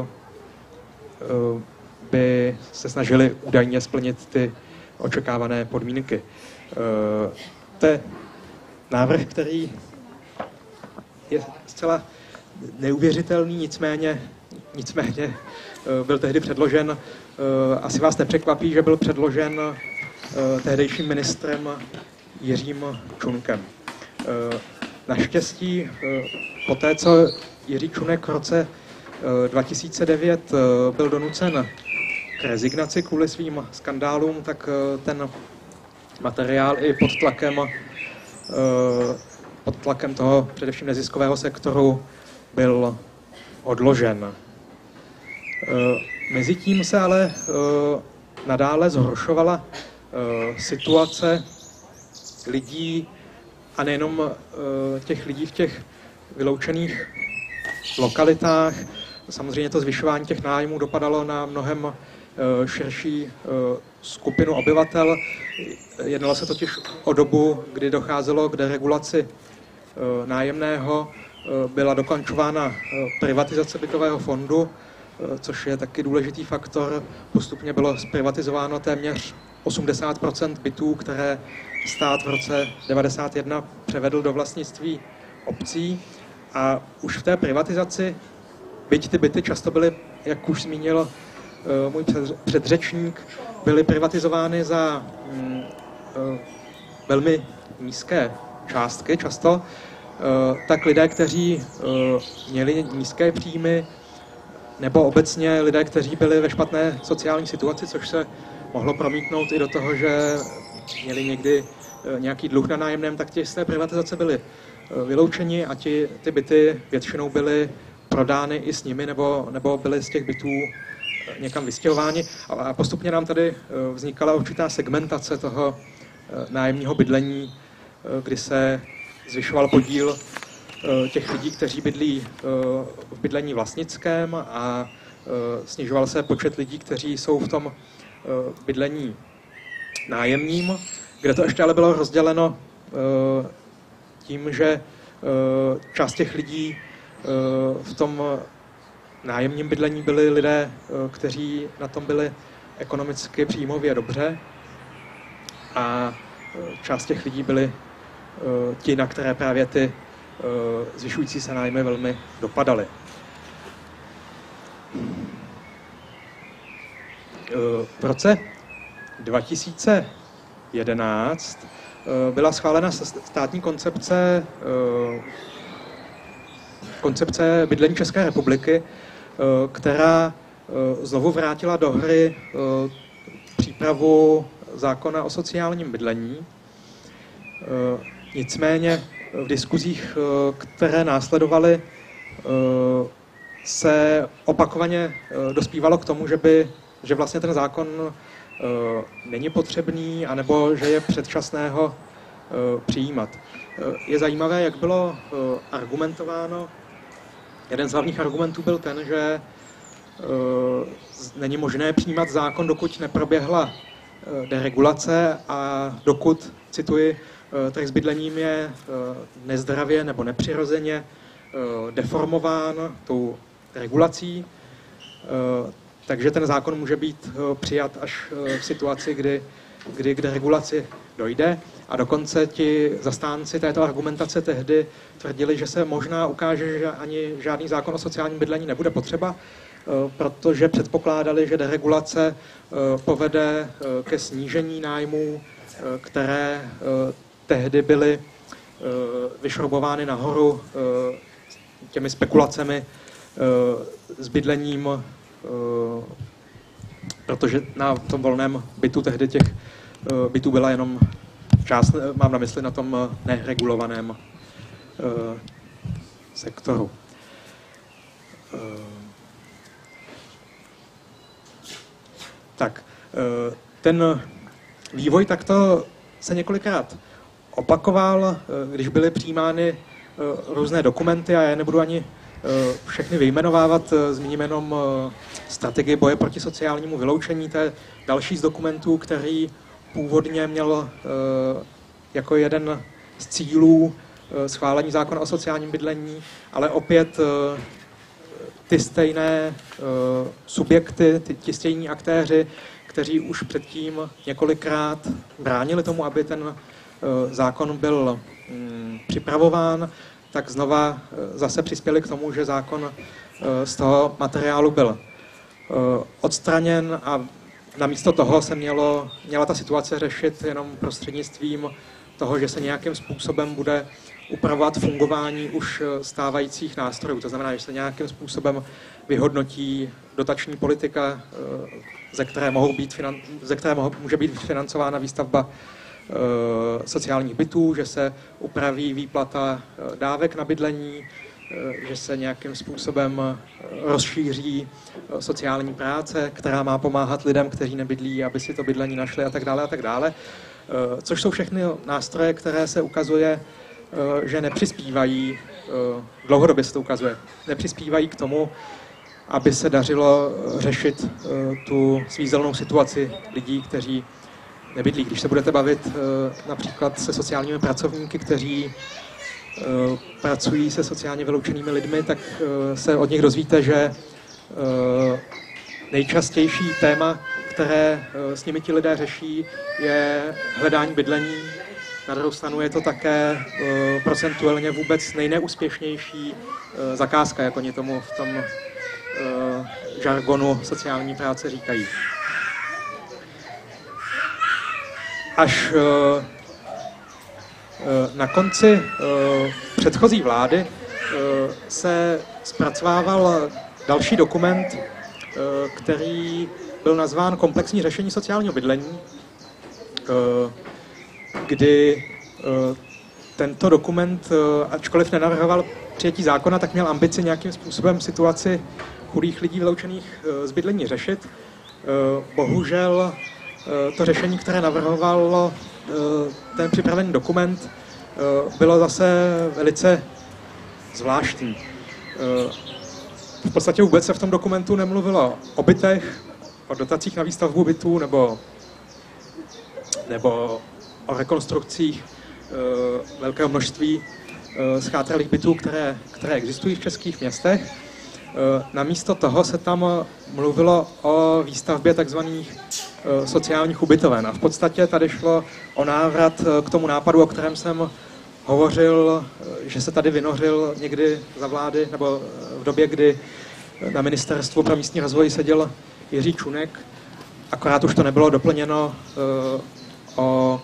by se snažili údajně splnit ty očekávané podmínky. To je návrh, který je zcela neuvěřitelný, nicméně, nicméně byl tehdy předložen. Asi vás nepřekvapí, že byl předložen tehdejším ministrem Jiřím Čunkem. Naštěstí po té, co Jiří Čunek v roce dva tisíce devět byl donucen k rezignaci kvůli svým skandálům, tak ten materiál i pod tlakem, pod tlakem toho především neziskového sektoru byl odložen. Mezitím se ale nadále zhoršovala situace lidí a nejenom těch lidí v těch vyloučených lokalitách. Samozřejmě to zvyšování těch nájmů dopadalo na mnohem širší skupinu obyvatel. Jednalo se totiž o dobu, kdy docházelo k deregulaci nájemného, byla dokončována privatizace bytového fondu, což je taky důležitý faktor. Postupně bylo zprivatizováno téměř osmdesát procent bytů, které stát v roce devadesát jedna převedl do vlastnictví obcí. A už v té privatizaci, byť ty byty často byly, jak už zmínil můj předřečník, byly privatizovány za mm, velmi nízké částky často, tak lidé, kteří měli nízké příjmy, nebo obecně lidé, kteří byli ve špatné sociální situaci, což se mohlo promítnout i do toho, že měli někdy nějaký dluh na nájemném, tak ti z té privatizace byli vyloučeni a ti, ty byty většinou byly prodány i s nimi, nebo, nebo byly z těch bytů někam vystěhováni. A postupně nám tady vznikala určitá segmentace toho nájemního bydlení, kdy se zvyšoval podíl těch lidí, kteří bydlí v bydlení vlastnickém a snižoval se počet lidí, kteří jsou v tom bydlení nájemním, kde to ještě ale bylo rozděleno tím, že část těch lidí v tom nájemním bydlení byli lidé, kteří na tom byli ekonomicky příjmově dobře a část těch lidí byli ti, na které právě ty zvyšující se nájmy velmi dopadaly. V roce dva tisíce jedenáct byla schválena státní koncepce, koncepce bydlení České republiky, která znovu vrátila do hry přípravu zákona o sociálním bydlení. Nicméně v diskuzích, které následovaly, se opakovaně dospívalo k tomu, že, by, že vlastně ten zákon není potřebný, anebo že je předčasné ho přijímat. Je zajímavé, jak bylo argumentováno. Jeden z hlavních argumentů byl ten, že není možné přijímat zákon, dokud neproběhla deregulace a dokud, cituji, trh s bydlením je nezdravě nebo nepřirozeně deformován tou regulací. Takže ten zákon může být přijat až v situaci, kdy, kdy k deregulaci dojde. A dokonce ti zastánci této argumentace tehdy tvrdili, že se možná ukáže, že ani žádný zákon o sociálním bydlení nebude potřeba, protože předpokládali, že deregulace povede ke snížení nájmů, které tehdy byly vyšrobovány nahoru těmi spekulacemi s bydlením, protože na tom volném bytu tehdy těch bytů byla jenom část, mám na mysli na tom neregulovaném sektoru. Tak, ten vývoj takto se několikrát opakoval, když byly přijímány různé dokumenty, a já nebudu ani všechny vyjmenovávat, zmíním jenom strategii boje proti sociálnímu vyloučení, to je další z dokumentů, který původně měl jako jeden z cílů schválení zákona o sociálním bydlení, ale opět ty stejné subjekty, ty, ti stejní aktéři, kteří už předtím několikrát bránili tomu, aby ten zákon byl připravován, tak znova zase přispěli k tomu, že zákon z toho materiálu byl odstraněn a namísto toho se mělo, měla ta situace řešit jenom prostřednictvím toho, že se nějakým způsobem bude upravovat fungování už stávajících nástrojů. To znamená, že se nějakým způsobem vyhodnotí dotační politika, ze které, mohou být, ze které může být financována výstavba sociálních bytů, že se upraví výplata dávek na bydlení, že se nějakým způsobem rozšíří sociální práce, která má pomáhat lidem, kteří nebydlí, aby si to bydlení našli a tak dále a tak dále. Což jsou všechny nástroje, které se ukazuje, že nepřispívají, dlouhodobě se to ukazuje, nepřispívají k tomu, aby se dařilo řešit tu svízelnou situaci lidí, kteří nebydlí. Když se budete bavit například se sociálními pracovníky, kteří pracují se sociálně vyloučenými lidmi, tak se od nich dozvíte, že nejčastější téma, které s nimi ti lidé řeší, je hledání bydlení. Na druhou stranu je to také procentuálně vůbec nejneúspěšnější zakázka, jak oni tomu v tom žargonu sociální práce říkají. Až na konci předchozí vlády se zpracovával další dokument, který byl nazván Komplexní řešení sociálního bydlení, kdy tento dokument, ačkoliv nenavrhoval přijetí zákona, tak měl ambici nějakým způsobem situaci chudých lidí vyloučených z bydlení řešit. Bohužel to řešení, které navrhovalo ten připravený dokument, bylo zase velice zvláštní. V podstatě vůbec se v tom dokumentu nemluvilo o bytech, o dotacích na výstavbu bytů nebo, nebo o rekonstrukcích velkého množství schátralých bytů, které, které existují v českých městech. Namísto toho se tam mluvilo o výstavbě takzvaných sociálních ubytoven. A v podstatě tady šlo o návrat k tomu nápadu, o kterém jsem hovořil, že se tady vynořil někdy za vlády, nebo v době, kdy na Ministerstvu pro místní rozvoj seděl Jiří Čunek, akorát už to nebylo doplněno o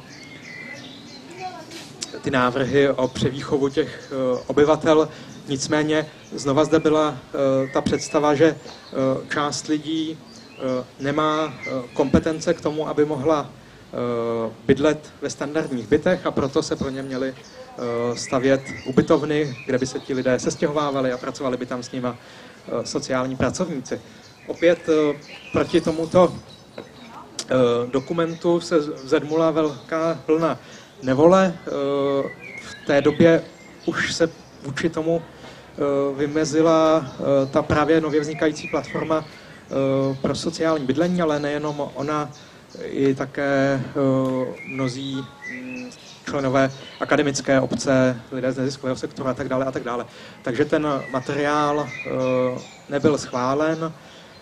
ty návrhy o převýchovu těch obyvatel. Nicméně znova zde byla ta představa, že část lidí nemá kompetence k tomu, aby mohla bydlet ve standardních bytech, a proto se pro ně měly stavět ubytovny, kde by se ti lidé sestěhovávali a pracovali by tam s nima sociální pracovníci. Opět proti tomuto dokumentu se vzedmula velká vlna nevole. V té době už se vůči tomu vymezila ta právě nově vznikající platforma pro sociální bydlení, ale nejenom ona, i také mnozí členové akademické obce, lidé z neziskového sektoru a tak dále a tak dále. Takže ten materiál nebyl schválen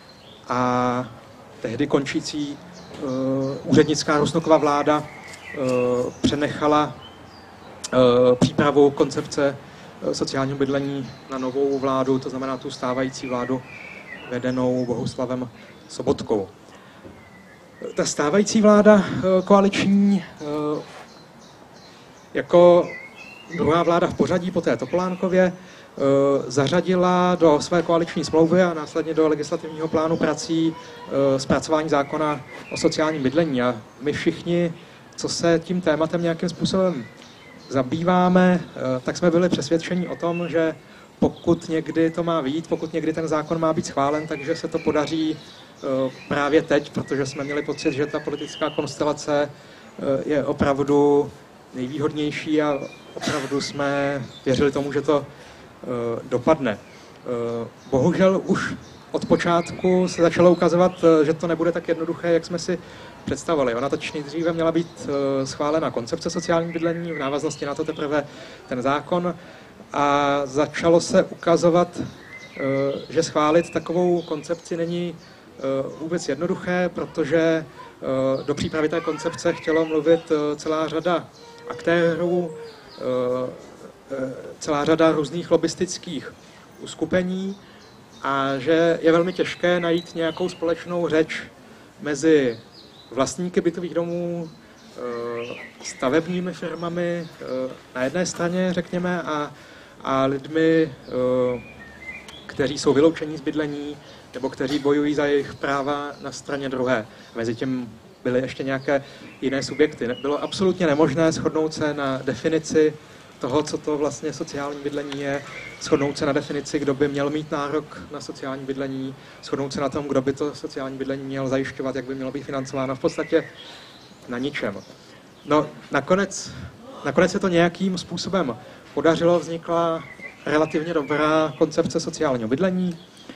a tehdy končící uh, úřednická Rusnokova vláda uh, přenechala uh, přípravu koncepce uh, sociálního bydlení na novou vládu, to znamená tu stávající vládu vedenou Bohuslavem Sobotkou. Ta stávající vláda uh, koaliční uh, jako druhá vláda v pořadí po té Topolánkově zařadila do své koaliční smlouvy a následně do legislativního plánu prací zpracování zákona o sociálním bydlení. A my všichni, co se tím tématem nějakým způsobem zabýváme, tak jsme byli přesvědčeni o tom, že pokud někdy to má vyjít, pokud někdy ten zákon má být schválen, takže se to podaří právě teď, protože jsme měli pocit, že ta politická konstelace je opravdu nejvýhodnější a opravdu jsme věřili tomu, že to dopadne. Bohužel už od počátku se začalo ukazovat, že to nebude tak jednoduché, jak jsme si představovali. Ona totiž nejdříve měla být schválena koncepce sociálního bydlení, v návaznosti na to teprve ten zákon a začalo se ukazovat, že schválit takovou koncepci není vůbec jednoduché, protože do přípravy té koncepce chtělo mluvit celá řada aktérů, celá řada různých lobistických uskupení a že je velmi těžké najít nějakou společnou řeč mezi vlastníky bytových domů, stavebními firmami na jedné straně, řekněme, a, a lidmi, kteří jsou vyloučení z bydlení nebo kteří bojují za jejich práva na straně druhé. Mezi tím byly ještě nějaké jiné subjekty. Bylo absolutně nemožné shodnout se na definici toho, co to vlastně sociální bydlení je, shodnout se na definici, kdo by měl mít nárok na sociální bydlení, shodnout se na tom, kdo by to sociální bydlení měl zajišťovat, jak by mělo být financováno, v podstatě na ničem. No, nakonec, nakonec se to nějakým způsobem podařilo, vznikla relativně dobrá koncepce sociálního bydlení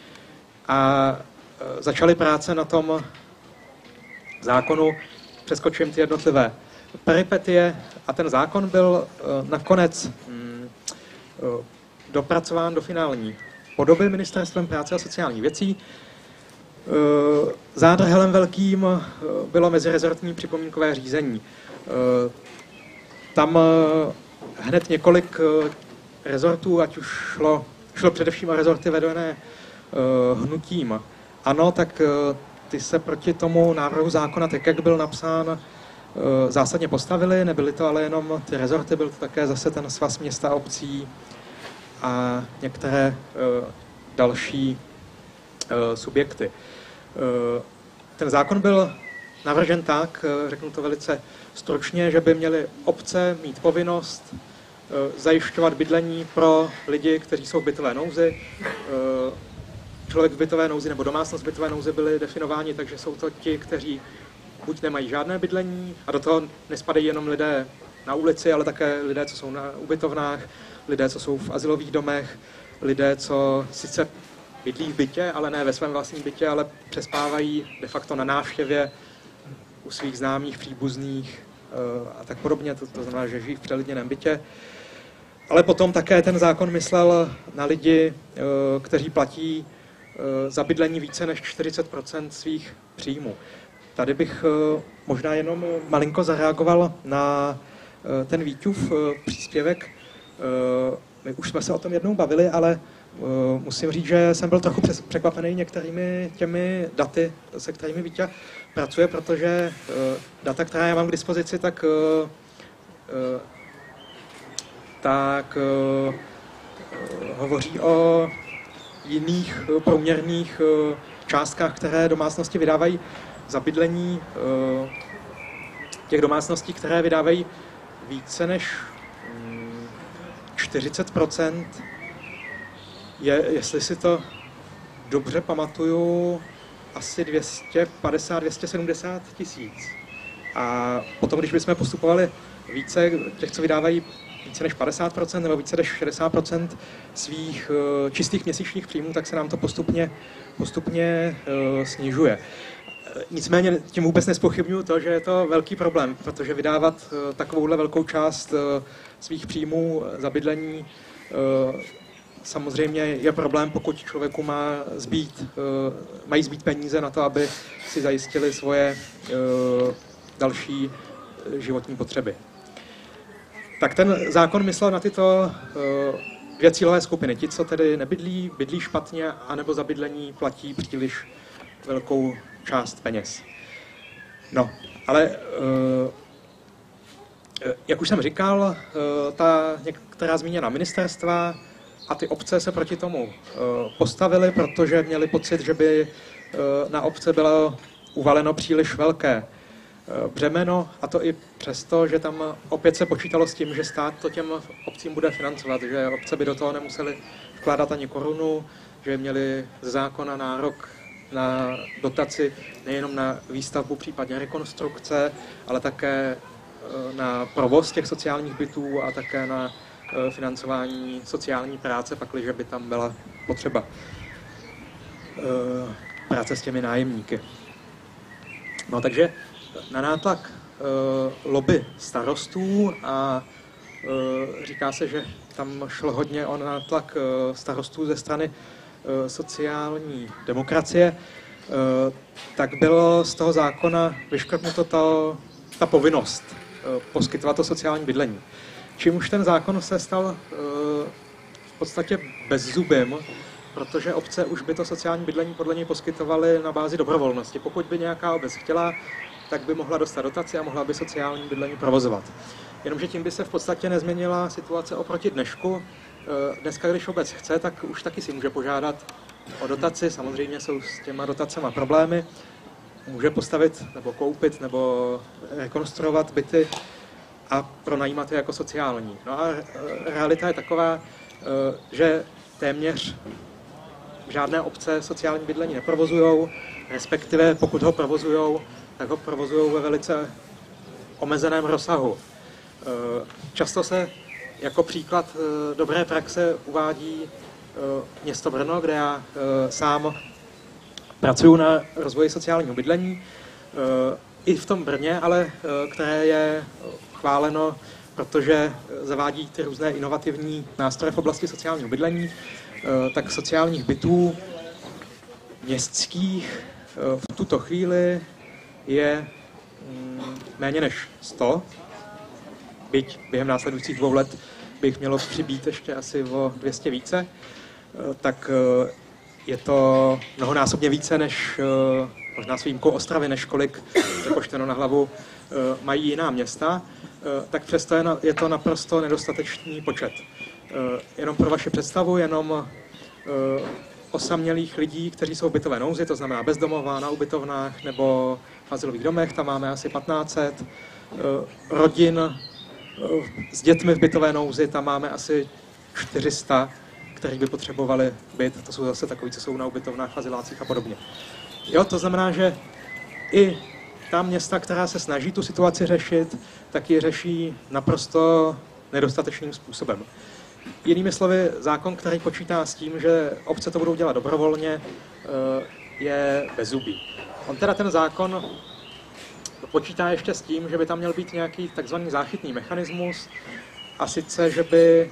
a začaly práce na tom zákonu, přeskočím ty jednotlivé peripetie a ten zákon byl uh, nakonec um, uh, dopracován do finální podoby Ministerstvem práce a sociálních věcí. Uh, zádrhelem velkým uh, bylo mezirezortní připomínkové řízení. Uh, tam uh, hned několik uh, rezortů, ať už šlo, šlo především o rezorty vedené uh, hnutím ANO, tak uh, ty se proti tomu návrhu zákona, tak jak byl napsán, zásadně postavili. Nebyly to ale jenom ty rezorty, byl to také zase ten svaz města a obcí a některé další subjekty. Ten zákon byl navržen tak, řeknu to velice stručně, že by měly obce mít povinnost zajišťovat bydlení pro lidi, kteří jsou v bytové nouzi. Člověk v bytové nouzi nebo domácnost v bytové nouzi byly definováni, takže jsou to ti, kteří buď nemají žádné bydlení, a do toho nespadají jenom lidé na ulici, ale také lidé, co jsou na ubytovnách, lidé, co jsou v azylových domech, lidé, co sice bydlí v bytě, ale ne ve svém vlastním bytě, ale přespávají de facto na návštěvě u svých známých, příbuzných a tak podobně. To, to znamená, že žijí v přelidněném bytě. Ale potom také ten zákon myslel na lidi, kteří platí za bydlení více než čtyřicet procent svých příjmů. Tady bych možná jenom malinko zareagoval na ten Víťův příspěvek. My už jsme se o tom jednou bavili, ale musím říct, že jsem byl trochu překvapený některými těmi daty, se kterými Víťa pracuje, protože data, která já mám k dispozici, tak, tak hovoří o jiných průměrných částkách, které domácnosti vydávají za bydlení, těch domácností, které vydávají více než čtyřicet procent, je, jestli si to dobře pamatuju, asi dvě stě padesát až dvě stě sedmdesát tisíc. A potom, když bychom postupovali více, těch, co vydávají více než padesát procent nebo více než šedesát procent svých čistých měsíčních příjmů, tak se nám to postupně, postupně snižuje. Nicméně tím vůbec nezpochybnuju to, že je to velký problém, protože vydávat takovouhle velkou část svých příjmů za bydlení samozřejmě je problém, pokud člověku má zbýt, mají zbýt peníze na to, aby si zajistili svoje další životní potřeby. Tak ten zákon myslel na tyto dvě cílové skupiny. Ti, co tedy nebydlí, bydlí špatně, anebo za bydlení platí příliš velkou část peněz. No, ale jak už jsem říkal, ta některá zmíněná ministerstva a ty obce se proti tomu postavily, protože měli pocit, že by na obce bylo uvaleno příliš velké břemeno, a to i přesto, že tam opět se počítalo s tím, že stát to těm obcím bude financovat, že obce by do toho nemuseli vkládat ani korunu, že měli ze zákona nárok na dotaci nejenom na výstavbu, případně rekonstrukce, ale také na provoz těch sociálních bytů a také na financování sociální práce, pakliže by tam byla potřeba práce s těmi nájemníky. No takže na nátlak lobby starostů a říká se, že tam šlo hodně o nátlak starostů ze strany sociální demokracie, tak bylo z toho zákona vyškrtnuto ta, ta povinnost poskytovat to sociální bydlení. Čím už ten zákon se stal v podstatě bezzubým, protože obce už by to sociální bydlení podle něj poskytovaly na bázi dobrovolnosti. Pokud by nějaká obec chtěla, tak by mohla dostat dotaci a mohla by sociální bydlení provozovat. Jenomže tím by se v podstatě nezměnila situace oproti dnešku. Dneska, když obec chce, tak už taky si může požádat o dotaci. Samozřejmě jsou s těma dotacema problémy. Může postavit nebo koupit nebo rekonstruovat byty a pronajímat je jako sociální. No a realita je taková, že téměř žádné obce sociální bydlení neprovozují, respektive pokud ho provozují, tak ho provozují ve velice omezeném rozsahu. Často se jako příklad dobré praxe uvádí město Brno, kde já sám pracuji na rozvoji sociálního bydlení. I v tom Brně, ale které je chváleno, protože zavádí ty různé inovativní nástroje v oblasti sociálního bydlení, tak sociálních bytů městských v tuto chvíli je méně než sto. Byť během následujících dvou let bych mělo přibýt ještě asi o dvě stě více, tak je to mnohonásobně více než, možná s výjimkou Ostravy, než kolik přepočteno na hlavu mají jiná města, tak přesto je to naprosto nedostatečný počet. Jenom pro vaši představu, jenom osamělých lidí, kteří jsou v bytové nouzi, to znamená bezdomová, na ubytovnách nebo v azylových domech, tam máme asi patnáct set. Rodin s dětmi v bytové nouzi, tam máme asi čtyři sta, kteří by potřebovali byt. To jsou zase takový, co jsou na ubytovnách, v azylácích a podobně. Jo, to znamená, že i ta města, která se snaží tu situaci řešit, tak ji řeší naprosto nedostatečným způsobem. Jinými slovy, zákon, který počítá s tím, že obce to budou dělat dobrovolně, je bezzubý. On teda ten zákon počítá ještě s tím, že by tam měl být nějaký takzvaný záchytný mechanismus, a sice, že by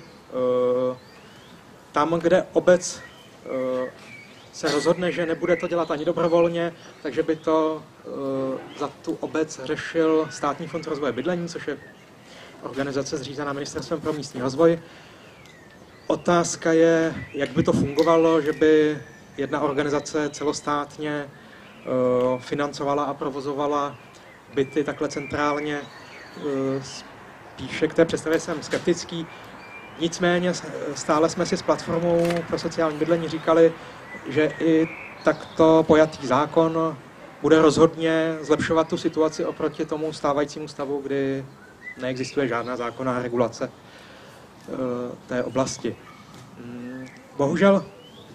tam, kde obec se rozhodne, že nebude to dělat ani dobrovolně, takže by to za tu obec řešil Státní fond rozvoje bydlení, což je organizace zřízená Ministerstvem pro místní rozvoj. Otázka je, jak by to fungovalo, že by jedna organizace celostátně financovala a provozovala byty takhle centrálně. Spíše k té představě jsem skeptický. Nicméně stále jsme si s platformou pro sociální bydlení říkali, že i takto pojatý zákon bude rozhodně zlepšovat tu situaci oproti tomu stávajícímu stavu, kdy neexistuje žádná zákonná regulace té oblasti. Bohužel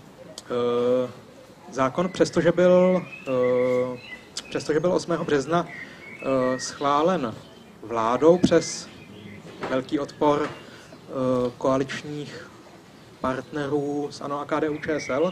zákon, přestože byl, přestože byl osmého března schválen vládou přes velký odpor koaličních partnerů z ANO a K D U Č S L,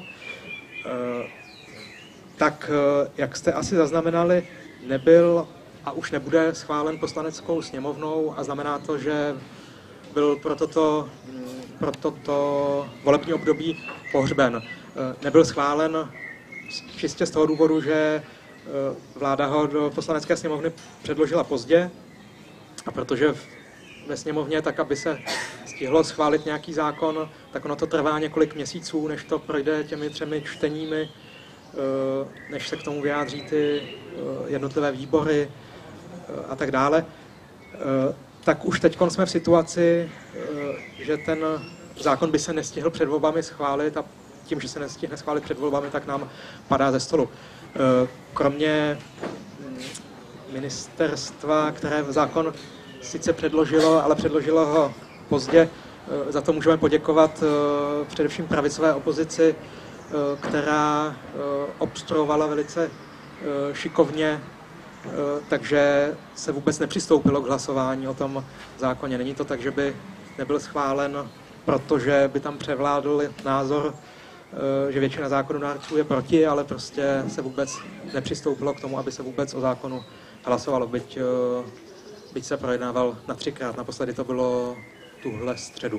tak, jak jste asi zaznamenali, nebyl a už nebude schválen poslaneckou sněmovnou, a znamená to, že byl pro toto, pro toto volební období pohřben. Nebyl schválen čistě z toho důvodu, že vláda ho do poslanecké sněmovny předložila pozdě a protože ve sněmovně, tak aby se stihlo schválit nějaký zákon, tak ono to trvá několik měsíců, než to projde těmi třemi čteními, než se k tomu vyjádří ty jednotlivé výbory a tak dále. Tak už teď jsme v situaci, že ten zákon by se nestihl před volbami schválit a tím, že se nestihne schválit před volbami, tak nám padá ze stolu. Kromě ministerstva, které zákon sice předložilo, ale předložilo ho pozdě, za to můžeme poděkovat především pravicové opozici, která obstruovala velice šikovně, takže se vůbec nepřistoupilo k hlasování o tom zákoně. Není to tak, že by nebyl schválen, protože by tam převládl názor, že většina zákonodárců je proti, ale prostě se vůbec nepřistoupilo k tomu, aby se vůbec o zákonu hlasovalo, byť, byť se projednával na třikrát. Naposledy to bylo tuhle středu.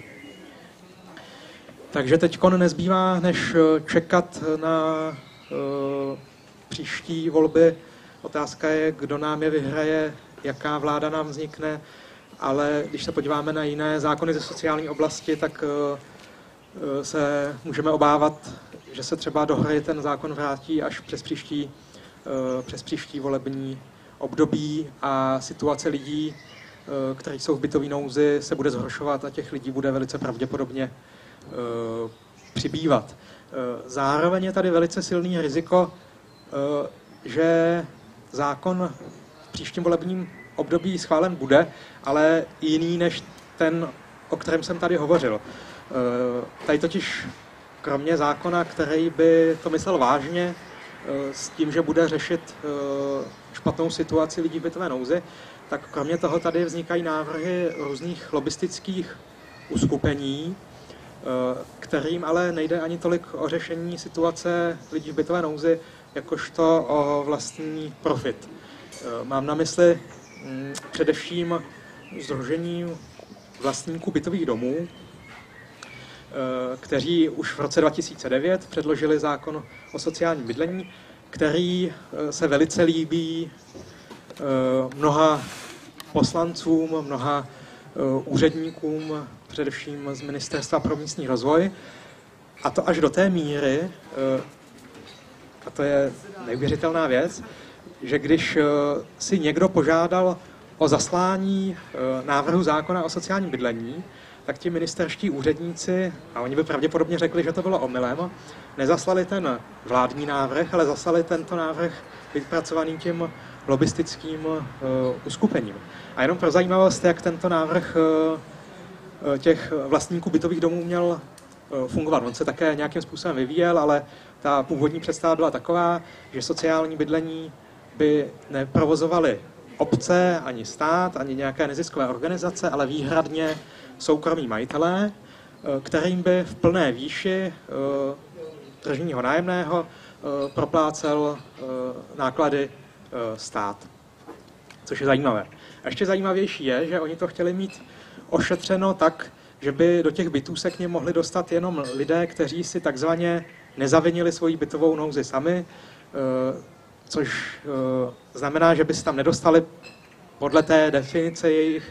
Takže teď nezbývá, než čekat na uh, příští volby. Otázka je, kdo nám je vyhraje, jaká vláda nám vznikne, ale když se podíváme na jiné zákony ze sociální oblasti, tak uh, se můžeme obávat, že se třeba do hry ten zákon vrátí až přes příští, uh, přes příští volební období a situace lidí, uh, kteří jsou v bytové nouzi, se bude zhoršovat a těch lidí bude velice pravděpodobně uh, přibývat. Uh, zároveň je tady velice silný riziko, uh, že zákon v příštím volebním období schválen bude, ale jiný než ten, o kterém jsem tady hovořil. Tady totiž kromě zákona, který by to myslel vážně s tím, že bude řešit špatnou situaci lidí v bytové nouzi, tak kromě toho tady vznikají návrhy různých lobistických uskupení, kterým ale nejde ani tolik o řešení situace lidí v bytové nouzi, jakožto o vlastní profit. Mám na mysli především sdružení vlastníků bytových domů, kteří už v roce dva tisíce devět předložili zákon o sociálním bydlení, který se velice líbí mnoha poslancům, mnoha úředníkům, především z Ministerstva pro místní rozvoj. A to až do té míry, a to je neuvěřitelná věc, že když si někdo požádal o zaslání návrhu zákona o sociálním bydlení, tak ti ministerští úředníci, a oni by pravděpodobně řekli, že to bylo omylem, nezaslali ten vládní návrh, ale zaslali tento návrh vypracovaný tím lobistickým uh, uskupením. A jenom pro zajímavost, jak tento návrh uh, těch vlastníků bytových domů měl uh, fungovat. On se také nějakým způsobem vyvíjel, ale ta původní představa byla taková, že sociální bydlení by neprovozovaly obce, ani stát, ani nějaké neziskové organizace, ale výhradně soukromí majitelé, kterým by v plné výši tržního nájemného proplácel náklady stát. Což je zajímavé. A ještě zajímavější je, že oni to chtěli mít ošetřeno tak, že by do těch bytů se k nim mohli dostat jenom lidé, kteří si takzvaně nezavinili svoji bytovou nouzi sami, což znamená, že by se tam nedostali podle té definice jejich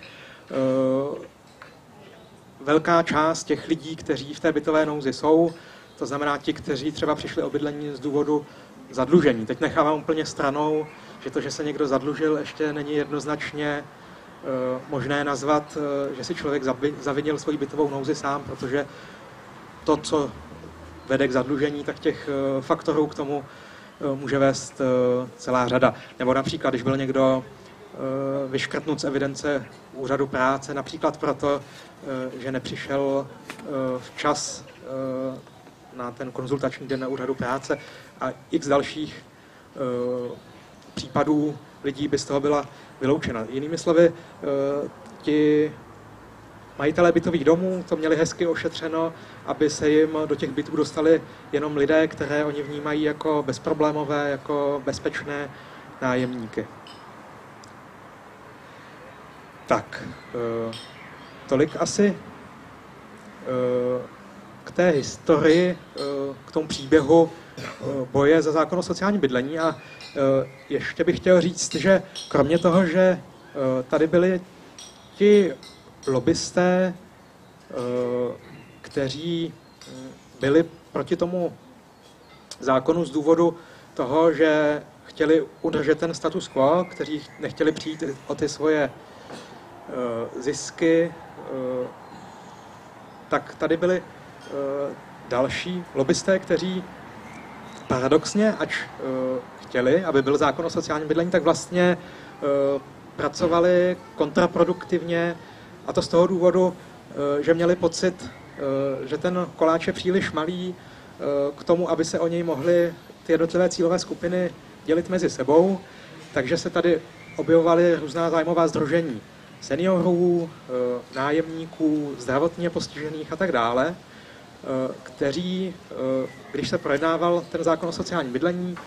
velká část těch lidí, kteří v té bytové nouzi jsou, to znamená ti, kteří třeba přišli o bydlení z důvodu zadlužení. Teď nechávám úplně stranou, že to, že se někdo zadlužil, ještě není jednoznačně uh, možné nazvat, uh, že si člověk zavinil svoji bytovou nouzi sám, protože to, co vede k zadlužení, tak těch uh, faktorů k tomu uh, může vést uh, celá řada. Nebo například, když byl někdo uh, vyškrtnut z evidence úřadu práce, například proto, uh, že nepřišel uh, včas uh, na ten konzultační den na úřadu práce a x dalších uh, případů lidí by z toho byla vyloučena. Jinými slovy, uh, ti majitelé bytových domů to měli hezky ošetřeno, aby se jim do těch bytů dostali jenom lidé, které oni vnímají jako bezproblémové, jako bezpečné nájemníky. Tak, uh, tolik asi k té historii, k tomu příběhu boje za zákon o sociálním bydlení. A ještě bych chtěl říct, že kromě toho, že tady byli ti lobbysté, kteří byli proti tomu zákonu z důvodu toho, že chtěli udržet ten status quo, kteří nechtěli přijít o ty svoje zisky, tak tady byli další lobbysté, kteří paradoxně, ač chtěli, aby byl zákon o sociálním bydlení, tak vlastně pracovali kontraproduktivně, a to z toho důvodu, že měli pocit, že ten koláč je příliš malý k tomu, aby se o něj mohly ty jednotlivé cílové skupiny dělit mezi sebou, takže se tady objevovaly různá zájmová sdružení seniorů, nájemníků, zdravotně postižených a tak dále, kteří, když se projednával ten zákon o sociálním bydlení,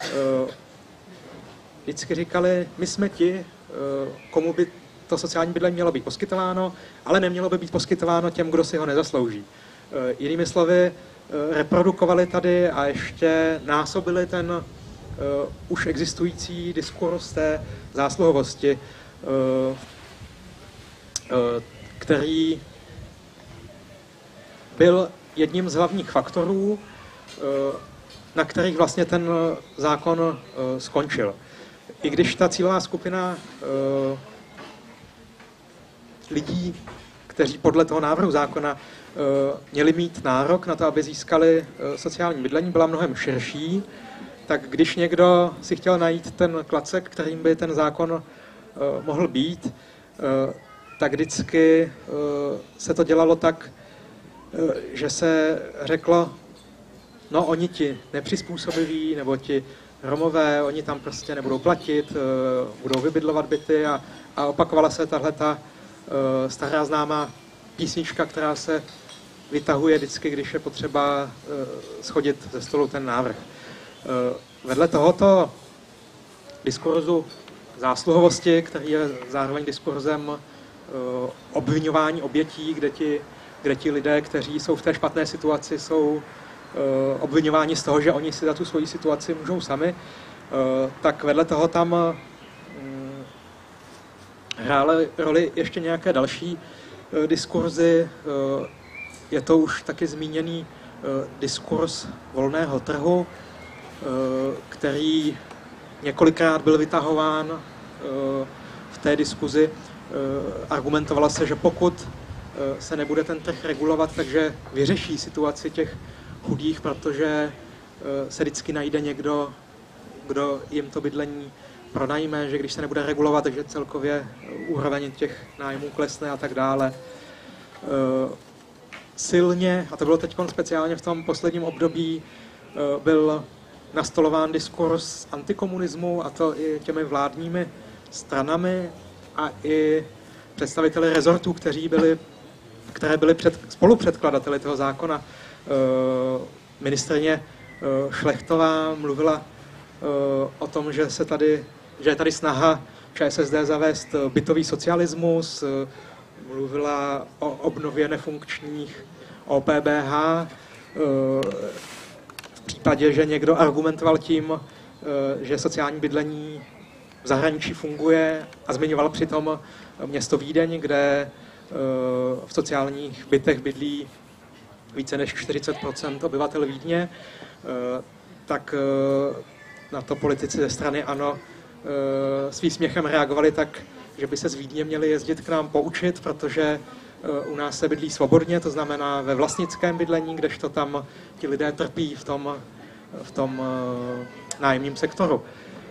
vždycky říkali, my jsme ti, komu by to sociální bydlení mělo být poskytováno, ale nemělo by být poskytováno těm, kdo si ho nezaslouží. Jinými slovy, reprodukovali tady a ještě násobili ten uh, už existující diskurs té zásluhovosti, uh, uh, který byl jedním z hlavních faktorů, uh, na kterých vlastně ten zákon uh, skončil. I když ta cílová skupina uh, lidí, kteří podle toho návrhu zákona měli mít nárok na to, aby získali sociální bydlení, byla mnohem širší, tak když někdo si chtěl najít ten klacek, kterým by ten zákon mohl být, tak vždycky se to dělalo tak, že se řeklo, no oni ti nepřizpůsobiví, nebo ti Romové, oni tam prostě nebudou platit, budou vybydlovat byty a, a opakovala se tahleta stará známá písnička, která se vytahuje vždycky, když je potřeba uh, schodit ze stolu ten návrh. Uh, vedle tohoto diskurzu zásluhovosti, který je zároveň diskurzem uh, obviňování obětí, kde ti, kde ti lidé, kteří jsou v té špatné situaci, jsou uh, obviňováni z toho, že oni si za tu svoji situaci můžou sami, uh, tak vedle toho tam uh, hrály roli ještě nějaké další uh, diskurzy. Uh, Je to už taky zmíněný uh, diskurs volného trhu, uh, který několikrát byl vytahován uh, v té diskuzi. Uh, argumentovalo se, že pokud uh, se nebude ten trh regulovat, takže vyřeší situaci těch chudých, protože uh, se vždycky najde někdo, kdo jim to bydlení pronajme, že když se nebude regulovat, takže celkově úroveň těch nájmů klesne a tak dále. Uh, Silně, a to bylo teď speciálně v tom posledním období, byl nastolován diskurs antikomunismu, a to i těmi vládními stranami a i představiteli rezortů, kteří byli, které byly před, spolupředkladateli toho zákona. Ministryně Šlechtová mluvila o tom, že, se tady, že je tady snaha ČSSD zavést bytový socialismus, mluvila o obnově nefunkčních O P B H. V případě, že někdo argumentoval tím, že sociální bydlení v zahraničí funguje, a zmiňoval přitom město Vídeň, kde v sociálních bytech bydlí více než čtyřicet procent obyvatel Vídně, tak na to politici ze strany ANO s výsměchem reagovali tak, že by se z Vídně měli jezdit k nám poučit, protože u nás se bydlí svobodně, to znamená ve vlastnickém bydlení, kdežto tam ti lidé trpí v tom, v tom nájemním sektoru.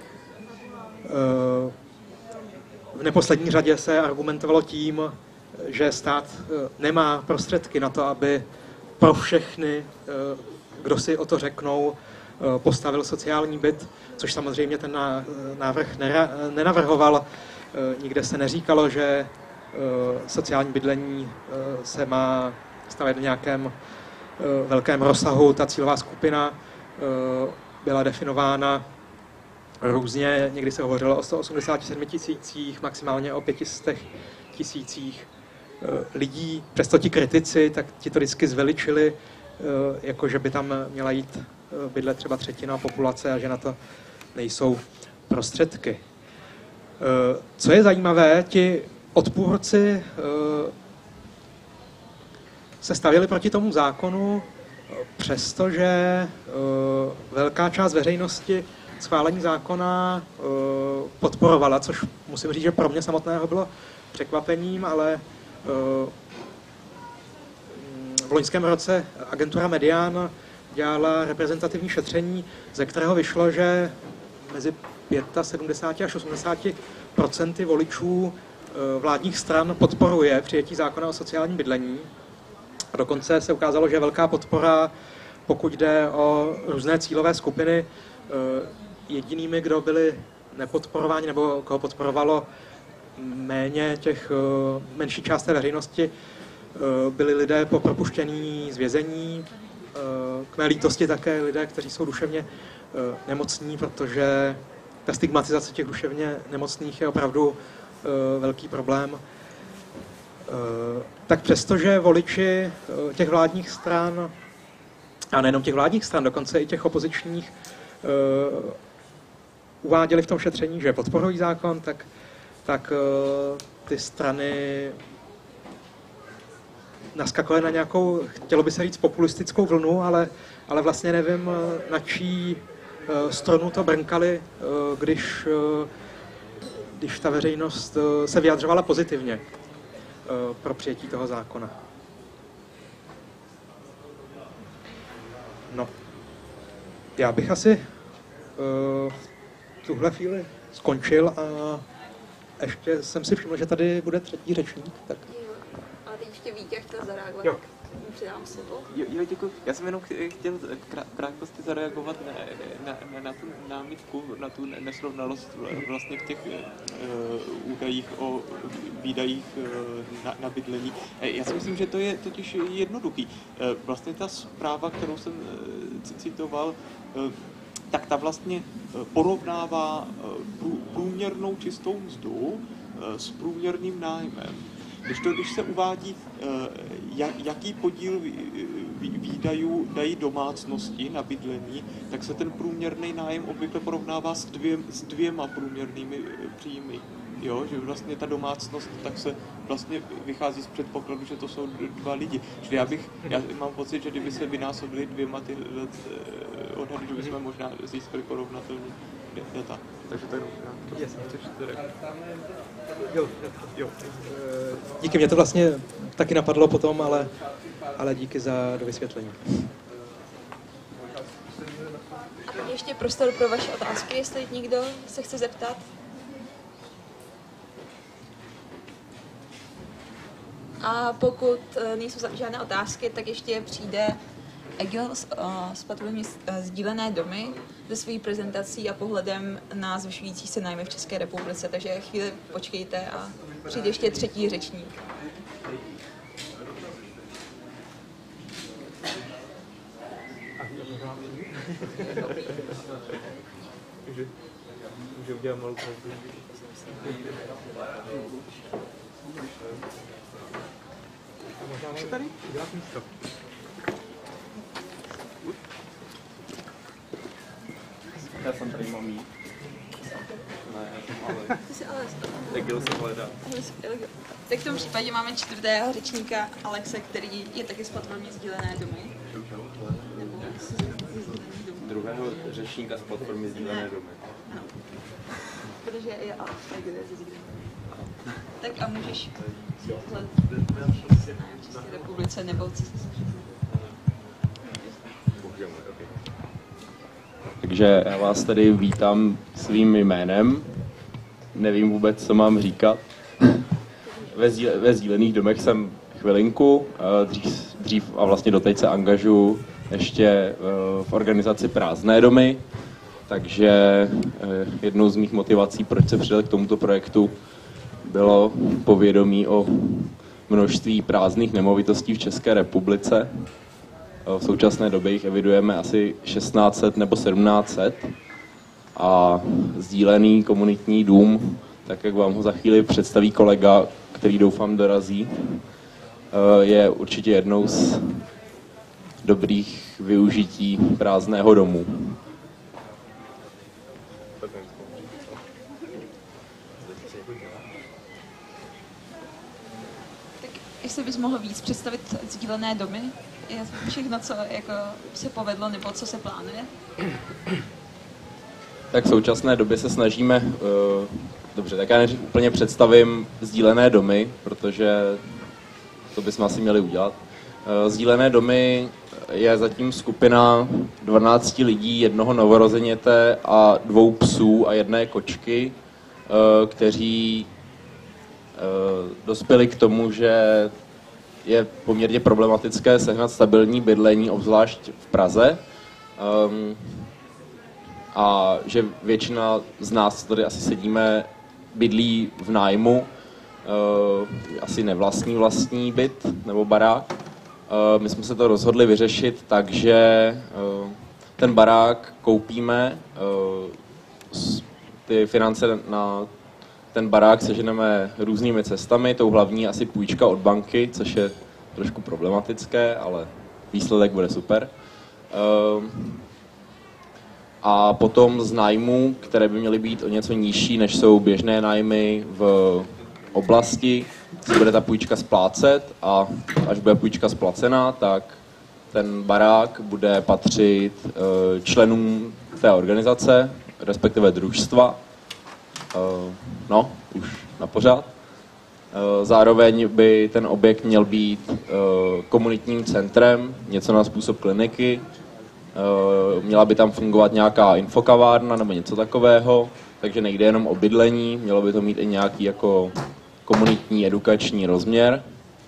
V neposlední řadě se argumentovalo tím, že stát nemá prostředky na to, aby pro všechny, kdo si o to řeknou, postavil sociální byt, což samozřejmě ten návrh nenavrhoval. Nikde se neříkalo, že sociální bydlení se má stavět v nějakém velkém rozsahu. Ta cílová skupina byla definována různě, někdy se hovořilo o sto osmdesáti sedmi tisících, maximálně o pěti stech tisících. lidí, přesto ti kritici, tak ti to vždycky zveličili, jako že by tam měla jít bydlet třeba třetina populace a že na to nejsou prostředky. Co je zajímavé, ti odpůrci se stavěli proti tomu zákonu, přestože velká část veřejnosti schválení zákona podporovala, což musím říct, že pro mě samotného bylo překvapením, ale v loňském roce agentura Median dělala reprezentativní šetření, ze kterého vyšlo, že mezi sedmdesát pět až osmdesát procent voličů vládních stran podporuje přijetí zákona o sociálním bydlení. A dokonce se ukázalo, že je velká podpora, pokud jde o různé cílové skupiny. Jedinými, kdo byli nepodporováni nebo koho podporovalo méně těch menší část té veřejnosti, byli lidé po propuštění z vězení, k mé lítosti také lidé, kteří jsou duševně nemocní, protože ta stigmatizace těch duševně nemocných je opravdu velký problém. Tak přestože voliči těch vládních stran, a nejenom těch vládních stran, dokonce i těch opozičních, uváděli v tom šetření, že podporují zákon, tak, tak ty strany naskakovaly na nějakou, chtělo by se říct, populistickou vlnu, ale, ale vlastně nevím, na čí stranu to brnkali, když, když ta veřejnost se vyjadřovala pozitivně pro přijetí toho zákona. No, já bych asi v tuhle chvíli skončil a ještě jsem si všiml, že tady bude třetí řečník. Tak. Jo, ale teď ještě Vítě chtěl zareagovat, Jo. tak mu přidám slovo. Jo, jo, děkuji. Já jsem jenom chtěl v krátkosti zareagovat na, na, na, na tu námitku, na tu nesrovnalost vlastně v těch uh, údajích o výdajích uh, na, na bydlení. Já si myslím, že to je totiž jednoduchý. Uh, vlastně ta zpráva, kterou jsem uh, citoval, uh, tak ta vlastně porovnává průměrnou čistou mzdu s průměrným nájmem. Když, to, když se uvádí, jaký podíl výdajů dají domácnosti na bydlení, tak se ten průměrný nájem obvykle porovnává s, dvě, s dvěma průměrnými příjmy. Jo, že vlastně ta domácnost tak se vlastně vychází z předpokladu, že to jsou dva lidi. Čili já bych, já mám pocit, že kdyby se vynásobili dvěma ty odhady, že bychom možná získali porovnatelný data. Takže to je jo, jo. Díky, mě to vlastně taky napadlo potom, ale, ale díky za dovysvětlení. A teď ještě prostor pro vaše otázky, jestli někdo se chce zeptat. A pokud nejsou žádné otázky, tak ještě přijde Egil z, z platformy Sdílené domy se svojí prezentací a pohledem na zvyšující se nájmy v České republice. Takže chvíli počkejte a přijde ještě třetí řečník. Může udělat malou pauzu. Možná tady udělat místo. Já jsem tady mám jít. Ne, já jsem ale... Ty jsi ale... Egil se hledá. Tak v tom případě máme čtvrtého řečníka Alexe, který je taky z platformy Sdílené domy. Nebo z Sdílených domů. Druhého řečníka z platformy Sdílené domy. Ano. Protože je Alex, tak je ze Sdílené domy. Tak a můžeš hledat v České republice nebo co se Takže já vás tady vítám svým jménem. Nevím vůbec, co mám říkat. Ve, sdíle, ve sdílených domech jsem chvilinku, dřív, dřív a vlastně doteď se angažuji ještě v organizaci Prázdné domy. Takže jednou z mých motivací, proč se přidal k tomuto projektu, bylo povědomí o množství prázdných nemovitostí v České republice. V současné době jich evidujeme asi šestnáct set nebo sedmnáct set a sdílený komunitní dům, tak jak vám ho za chvíli představí kolega, který doufám dorazí, je určitě jednou z dobrých využití prázdného domu. Tak jestli bys mohl víc představit sdílené domy? Je všechno, co jako se povedlo nebo co se plánuje? Tak v současné době se snažíme, uh, dobře, tak já než úplně představím sdílené domy, protože to bychom asi měli udělat. Uh, sdílené domy je zatím skupina dvanácti lidí, jednoho novorozeněte a dvou psů a jedné kočky, uh, kteří uh, dospěli k tomu, že je poměrně problematické sehnat stabilní bydlení, obzvlášť v Praze. Um, a že většina z nás, tady asi sedíme, bydlí v nájmu, uh, asi nevlastní vlastní byt nebo barák. Uh, my jsme se to rozhodli vyřešit, takže uh, ten barák koupíme, uh, ty finance na ten barák seženeme různými cestami, tou hlavní asi půjčka od banky, což je trošku problematické, ale výsledek bude super. Uh, A potom z nájmů, které by měly být o něco nižší, než jsou běžné nájmy v oblasti, se bude ta půjčka splácet a až bude půjčka splacená, tak ten barák bude patřit členům té organizace, respektive družstva. No, už na pořád. Zároveň by ten objekt měl být komunitním centrem, něco na způsob kliniky. Měla by tam fungovat nějaká infokavárna nebo něco takového, takže nejde jenom o bydlení, mělo by to mít i nějaký jako komunitní, edukační rozměr.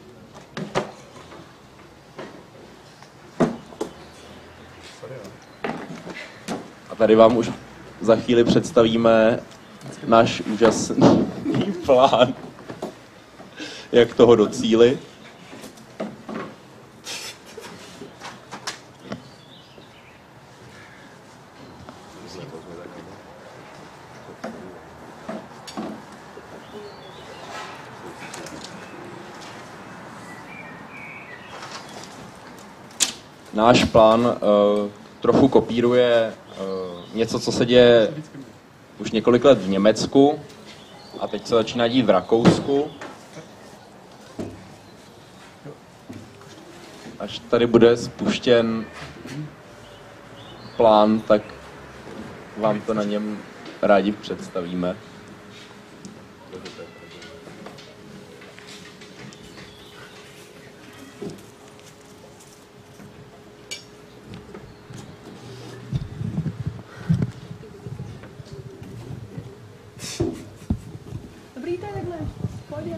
A tady vám už za chvíli představíme náš úžasný plán, jak toho docílit. Náš plán uh, trochu kopíruje uh, něco, co se děje už několik let v Německu a teď se začíná dít v Rakousku. Až tady bude spuštěn plán, tak vám to na něm rádi představíme. Dobrý, to je takhle. Pojď.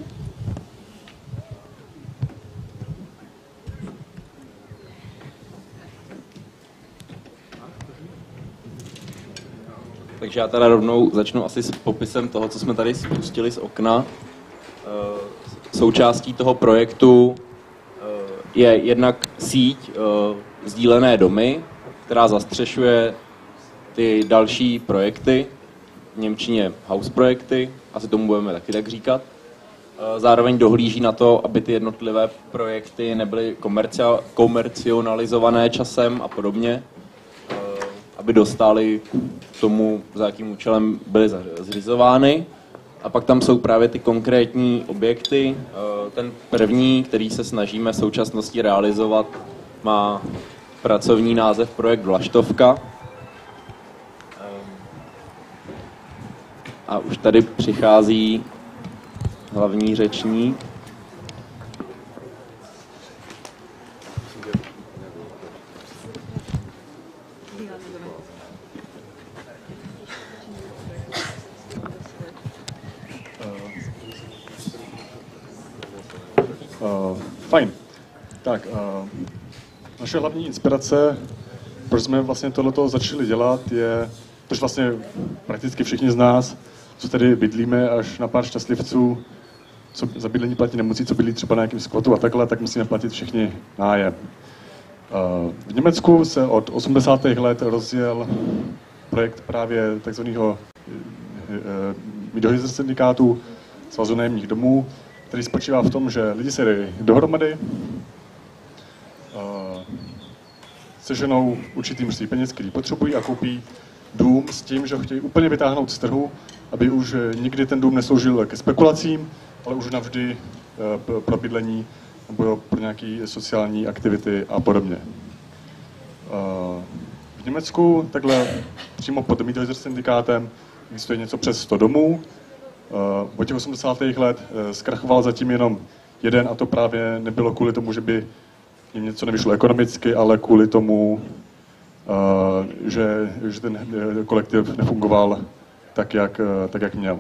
Takže já teda rovnou začnu asi s popisem toho, co jsme tady spustili z okna. Součástí toho projektu je jednak síť sdílené domy, která zastřešuje ty další projekty, v němčině house projekty, asi tomu budeme taky tak říkat. Zároveň dohlíží na to, aby ty jednotlivé projekty nebyly komercionalizované časem a podobně, aby dostály tomu, za jakým účelem byly zřizovány. A pak tam jsou právě ty konkrétní objekty. Ten první, který se snažíme v současnosti realizovat, má pracovní název projekt Vlaštovka. A už tady přichází hlavní řečník. Uh, fajn. Tak, uh, naše hlavní inspirace, proč jsme vlastně tohleto začali dělat, je, proč vlastně prakticky všichni z nás, co tady bydlíme, až na pár šťastlivců, co za bydlení platí nemusí, co bydlí třeba na nějakém skvotu a takhle, tak musíme platit všichni nájem. Uh, v Německu se od osmdesátých let rozjel projekt právě takzvaného uh, Mietshäuser syndikátu, Svazu nájemních domů, který spočívá v tom, že lidi se dají dohromady, seženou určitý množství peněz, který potřebují a koupí dům s tím, že ho chtějí úplně vytáhnout z trhu, aby už nikdy ten dům nesloužil ke spekulacím, ale už navždy pro bydlení nebo pro nějaké sociální aktivity a podobně. V Německu takhle přímo pod Miethäuser syndikátem existuje něco přes sto domů. Od těch osmdesátých let zkrachoval zatím jenom jeden a to právě nebylo kvůli tomu, že by jim něco nevyšlo ekonomicky, ale kvůli tomu, že, že ten kolektiv nefungoval tak, jak, tak, jak měl.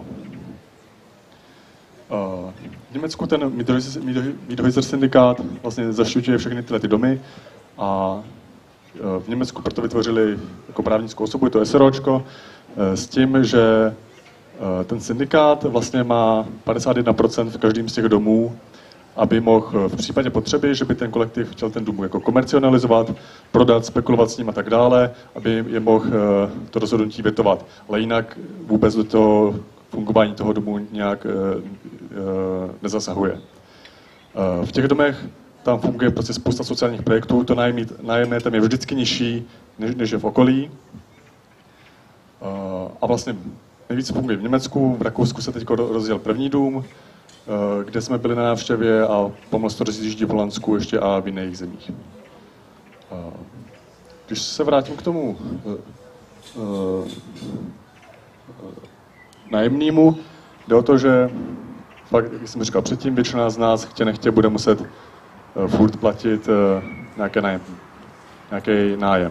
V Německu ten Miethäuser syndikát vlastně zaštiťuje všechny tyhle ty domy a v Německu proto vytvořili jako právnickou osobu, je to SROčko, s tím, že ten syndikát vlastně má padesát jedna procent v každém z těch domů, aby mohl v případě potřeby, že by ten kolektiv chtěl ten dům jako komercionalizovat, prodat, spekulovat s ním a tak dále, aby je mohl to rozhodnutí vetovat. Ale jinak vůbec do toho fungování toho domu nějak nezasahuje. V těch domech tam funguje prostě spousta sociálních projektů, to nájemné tam je vždycky nižší, než, než je v okolí. A vlastně nejvíc funguje v Německu, v Rakousku se teď rozjel první dům, kde jsme byli na návštěvě a pomalu se to rozjíždí v Holandsku ještě a v jiných zemích. Když se vrátím k tomu nájemnímu, jde o to, že fakt, jak jsem říkal předtím, většina z nás chtě nechtě bude muset furt platit nějaké nájem, nějaký nájem.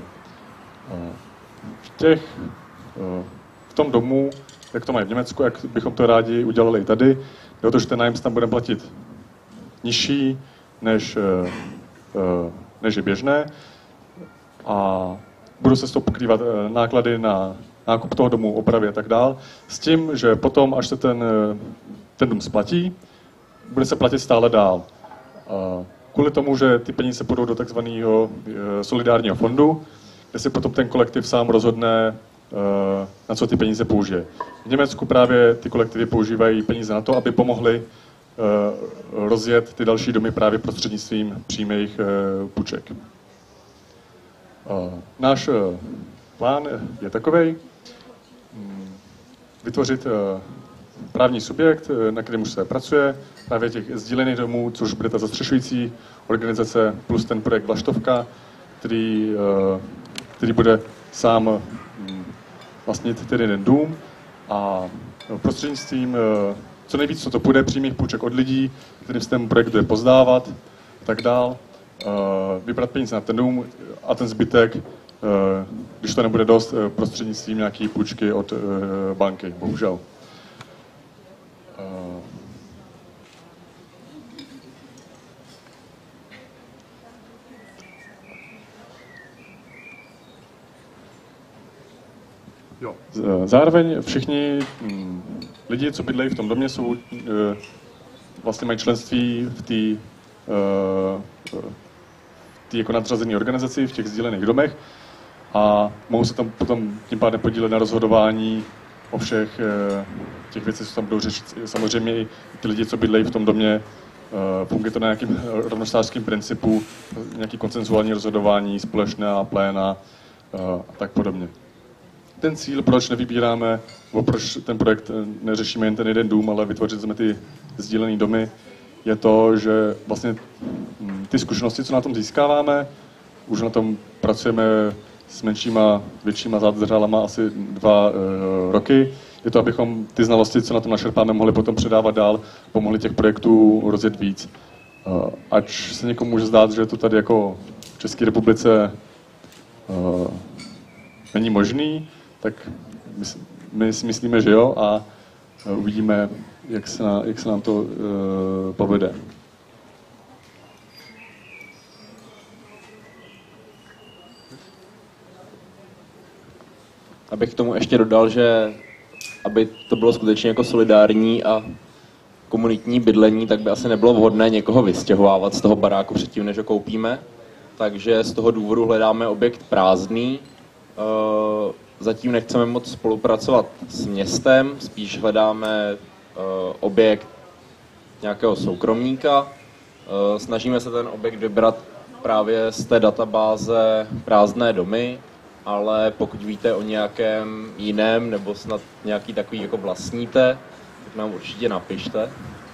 V, těch, v tom domu, jak to mají v Německu, jak bychom to rádi udělali i tady, jde o to, že ten nájem tam bude platit nižší, než, než je běžné a budou se z toho pokrývat náklady na nákup toho domu, opravy a tak dál, s tím, že potom, až se ten, ten dům splatí, bude se platit stále dál. Kvůli tomu, že ty peníze půjdou do takzvaného solidárního fondu, kde si potom ten kolektiv sám rozhodne, na co ty peníze použije. V Německu právě ty kolektivy používají peníze na to, aby pomohli rozjet ty další domy právě prostřednictvím přímých půjček. Náš plán je takovej, vytvořit právní subjekt, na kterém už se pracuje, právě těch sdílených domů, což bude ta zastřešující organizace, plus ten projekt Vlaštovka, který, který bude sám vlastnit tedy ten dům a prostřednictvím co nejvíc, co to půjde, přímých půjček od lidí, kterým se ten projekt bude pozdávat a tak dál, vybrat peníze na ten dům a ten zbytek, když to nebude dost, prostřednictvím nějaké půjčky od banky, bohužel. Jo. Zároveň všichni lidi, co bydlejí v tom domě, jsou, vlastně mají členství v té v jako nadřazené organizaci, v těch sdílených domech a mohou se tam potom tím pádem podílet na rozhodování o všech těch věcí, co tam budou řešit. Samozřejmě i ty lidi, co bydlejí v tom domě, funguje to na nějakým rovnostářským principu, nějaký konsenzuální rozhodování, společná pléna a tak podobně. Ten cíl, proč nevybíráme, nebo proč ten projekt neřešíme jen ten jeden dům, ale vytvořit jsme ty sdílené domy, je to, že vlastně ty zkušenosti, co na tom získáváme, už na tom pracujeme s menšíma, většíma zádržálama asi dva uh, roky. Je to, abychom ty znalosti, co na tom našerpáme, mohli potom předávat dál, pomohli těch projektů rozjet víc. Uh, ač se někomu může zdát, že to tady jako v České republice uh, není možný, tak my, my si myslíme, že jo a uh, uvidíme, jak se, na, jak se nám to uh, povede. Abych k tomu ještě dodal, že aby to bylo skutečně jako solidární a komunitní bydlení, tak by asi nebylo vhodné někoho vystěhovávat z toho baráku předtím, než ho koupíme. Takže z toho důvodu hledáme objekt prázdný. Zatím nechceme moc spolupracovat s městem, spíš hledáme objekt nějakého soukromníka. Snažíme se ten objekt vybrat právě z té databáze Prázdné domy, ale pokud víte o nějakém jiném nebo snad nějaký takový jako vlastníte, tak nám určitě napište.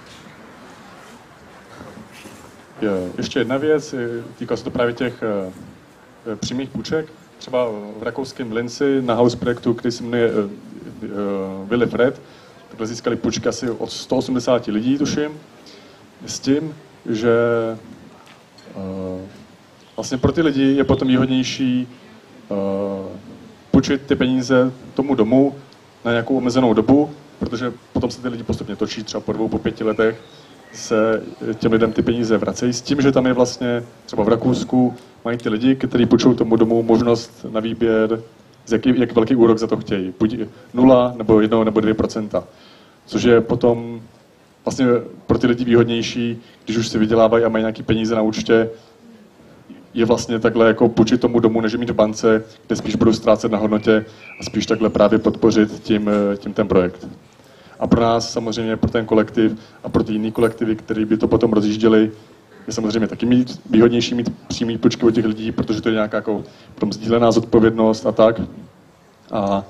Je, ještě jedna věc, týká se to právě těch e, přímých půjček. Třeba v rakouském Linci na house projektu, který se jmenuje e, e, Willy Fred, takhle získali půjčky asi od sto osmdesáti lidí, tuším, s tím, že e, vlastně pro ty lidi je potom výhodnější e, půjčit ty peníze tomu domu na nějakou omezenou dobu, protože potom se ty lidi postupně točí, třeba po dvou, po pěti letech se těm lidem ty peníze vracejí s tím, že tam je vlastně třeba v Rakousku mají ty lidi, kteří půjčují tomu domu možnost na výběr, z jaký, jak velký úrok za to chtějí. Buď nula, nebo jedno, nebo dvě procenta. Což je potom vlastně pro ty lidi výhodnější, když už si vydělávají a mají nějaké peníze na účtě, je vlastně takhle jako půjčit tomu domu, než mít v bance, kde spíš budou ztrácet na hodnotě a spíš takhle právě podpořit tím, tím ten projekt. A pro nás samozřejmě, pro ten kolektiv a pro ty jiný kolektivy, který by to potom rozjížděli, je samozřejmě taky mít, výhodnější mít přímý půjčky od těch lidí, protože to je nějaká jako potom sdílená zodpovědnost a tak. A,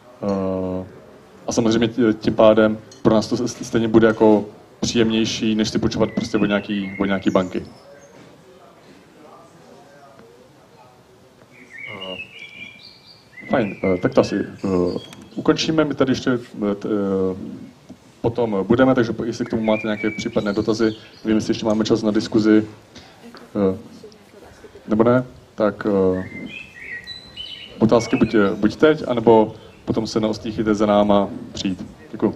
a samozřejmě tím pádem pro nás to stejně bude jako příjemnější, než si půjčovat prostě od nějaký, od nějaký banky. Fajn, tak to asi uh, ukončíme. My tady ještě uh, potom budeme, takže jestli k tomu máte nějaké případné dotazy, nevím, jestli ještě máme čas na diskuzi, uh, nebo ne, tak uh, otázky buď, buď teď, anebo potom se neostýchejte za náma přijít. Děkuji.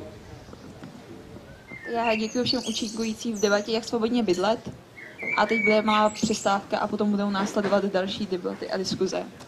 Já děkuji všem účinkujícím v debatě, jak svobodně bydlet. A teď bude malá přestávka a potom budou následovat další debaty a diskuze.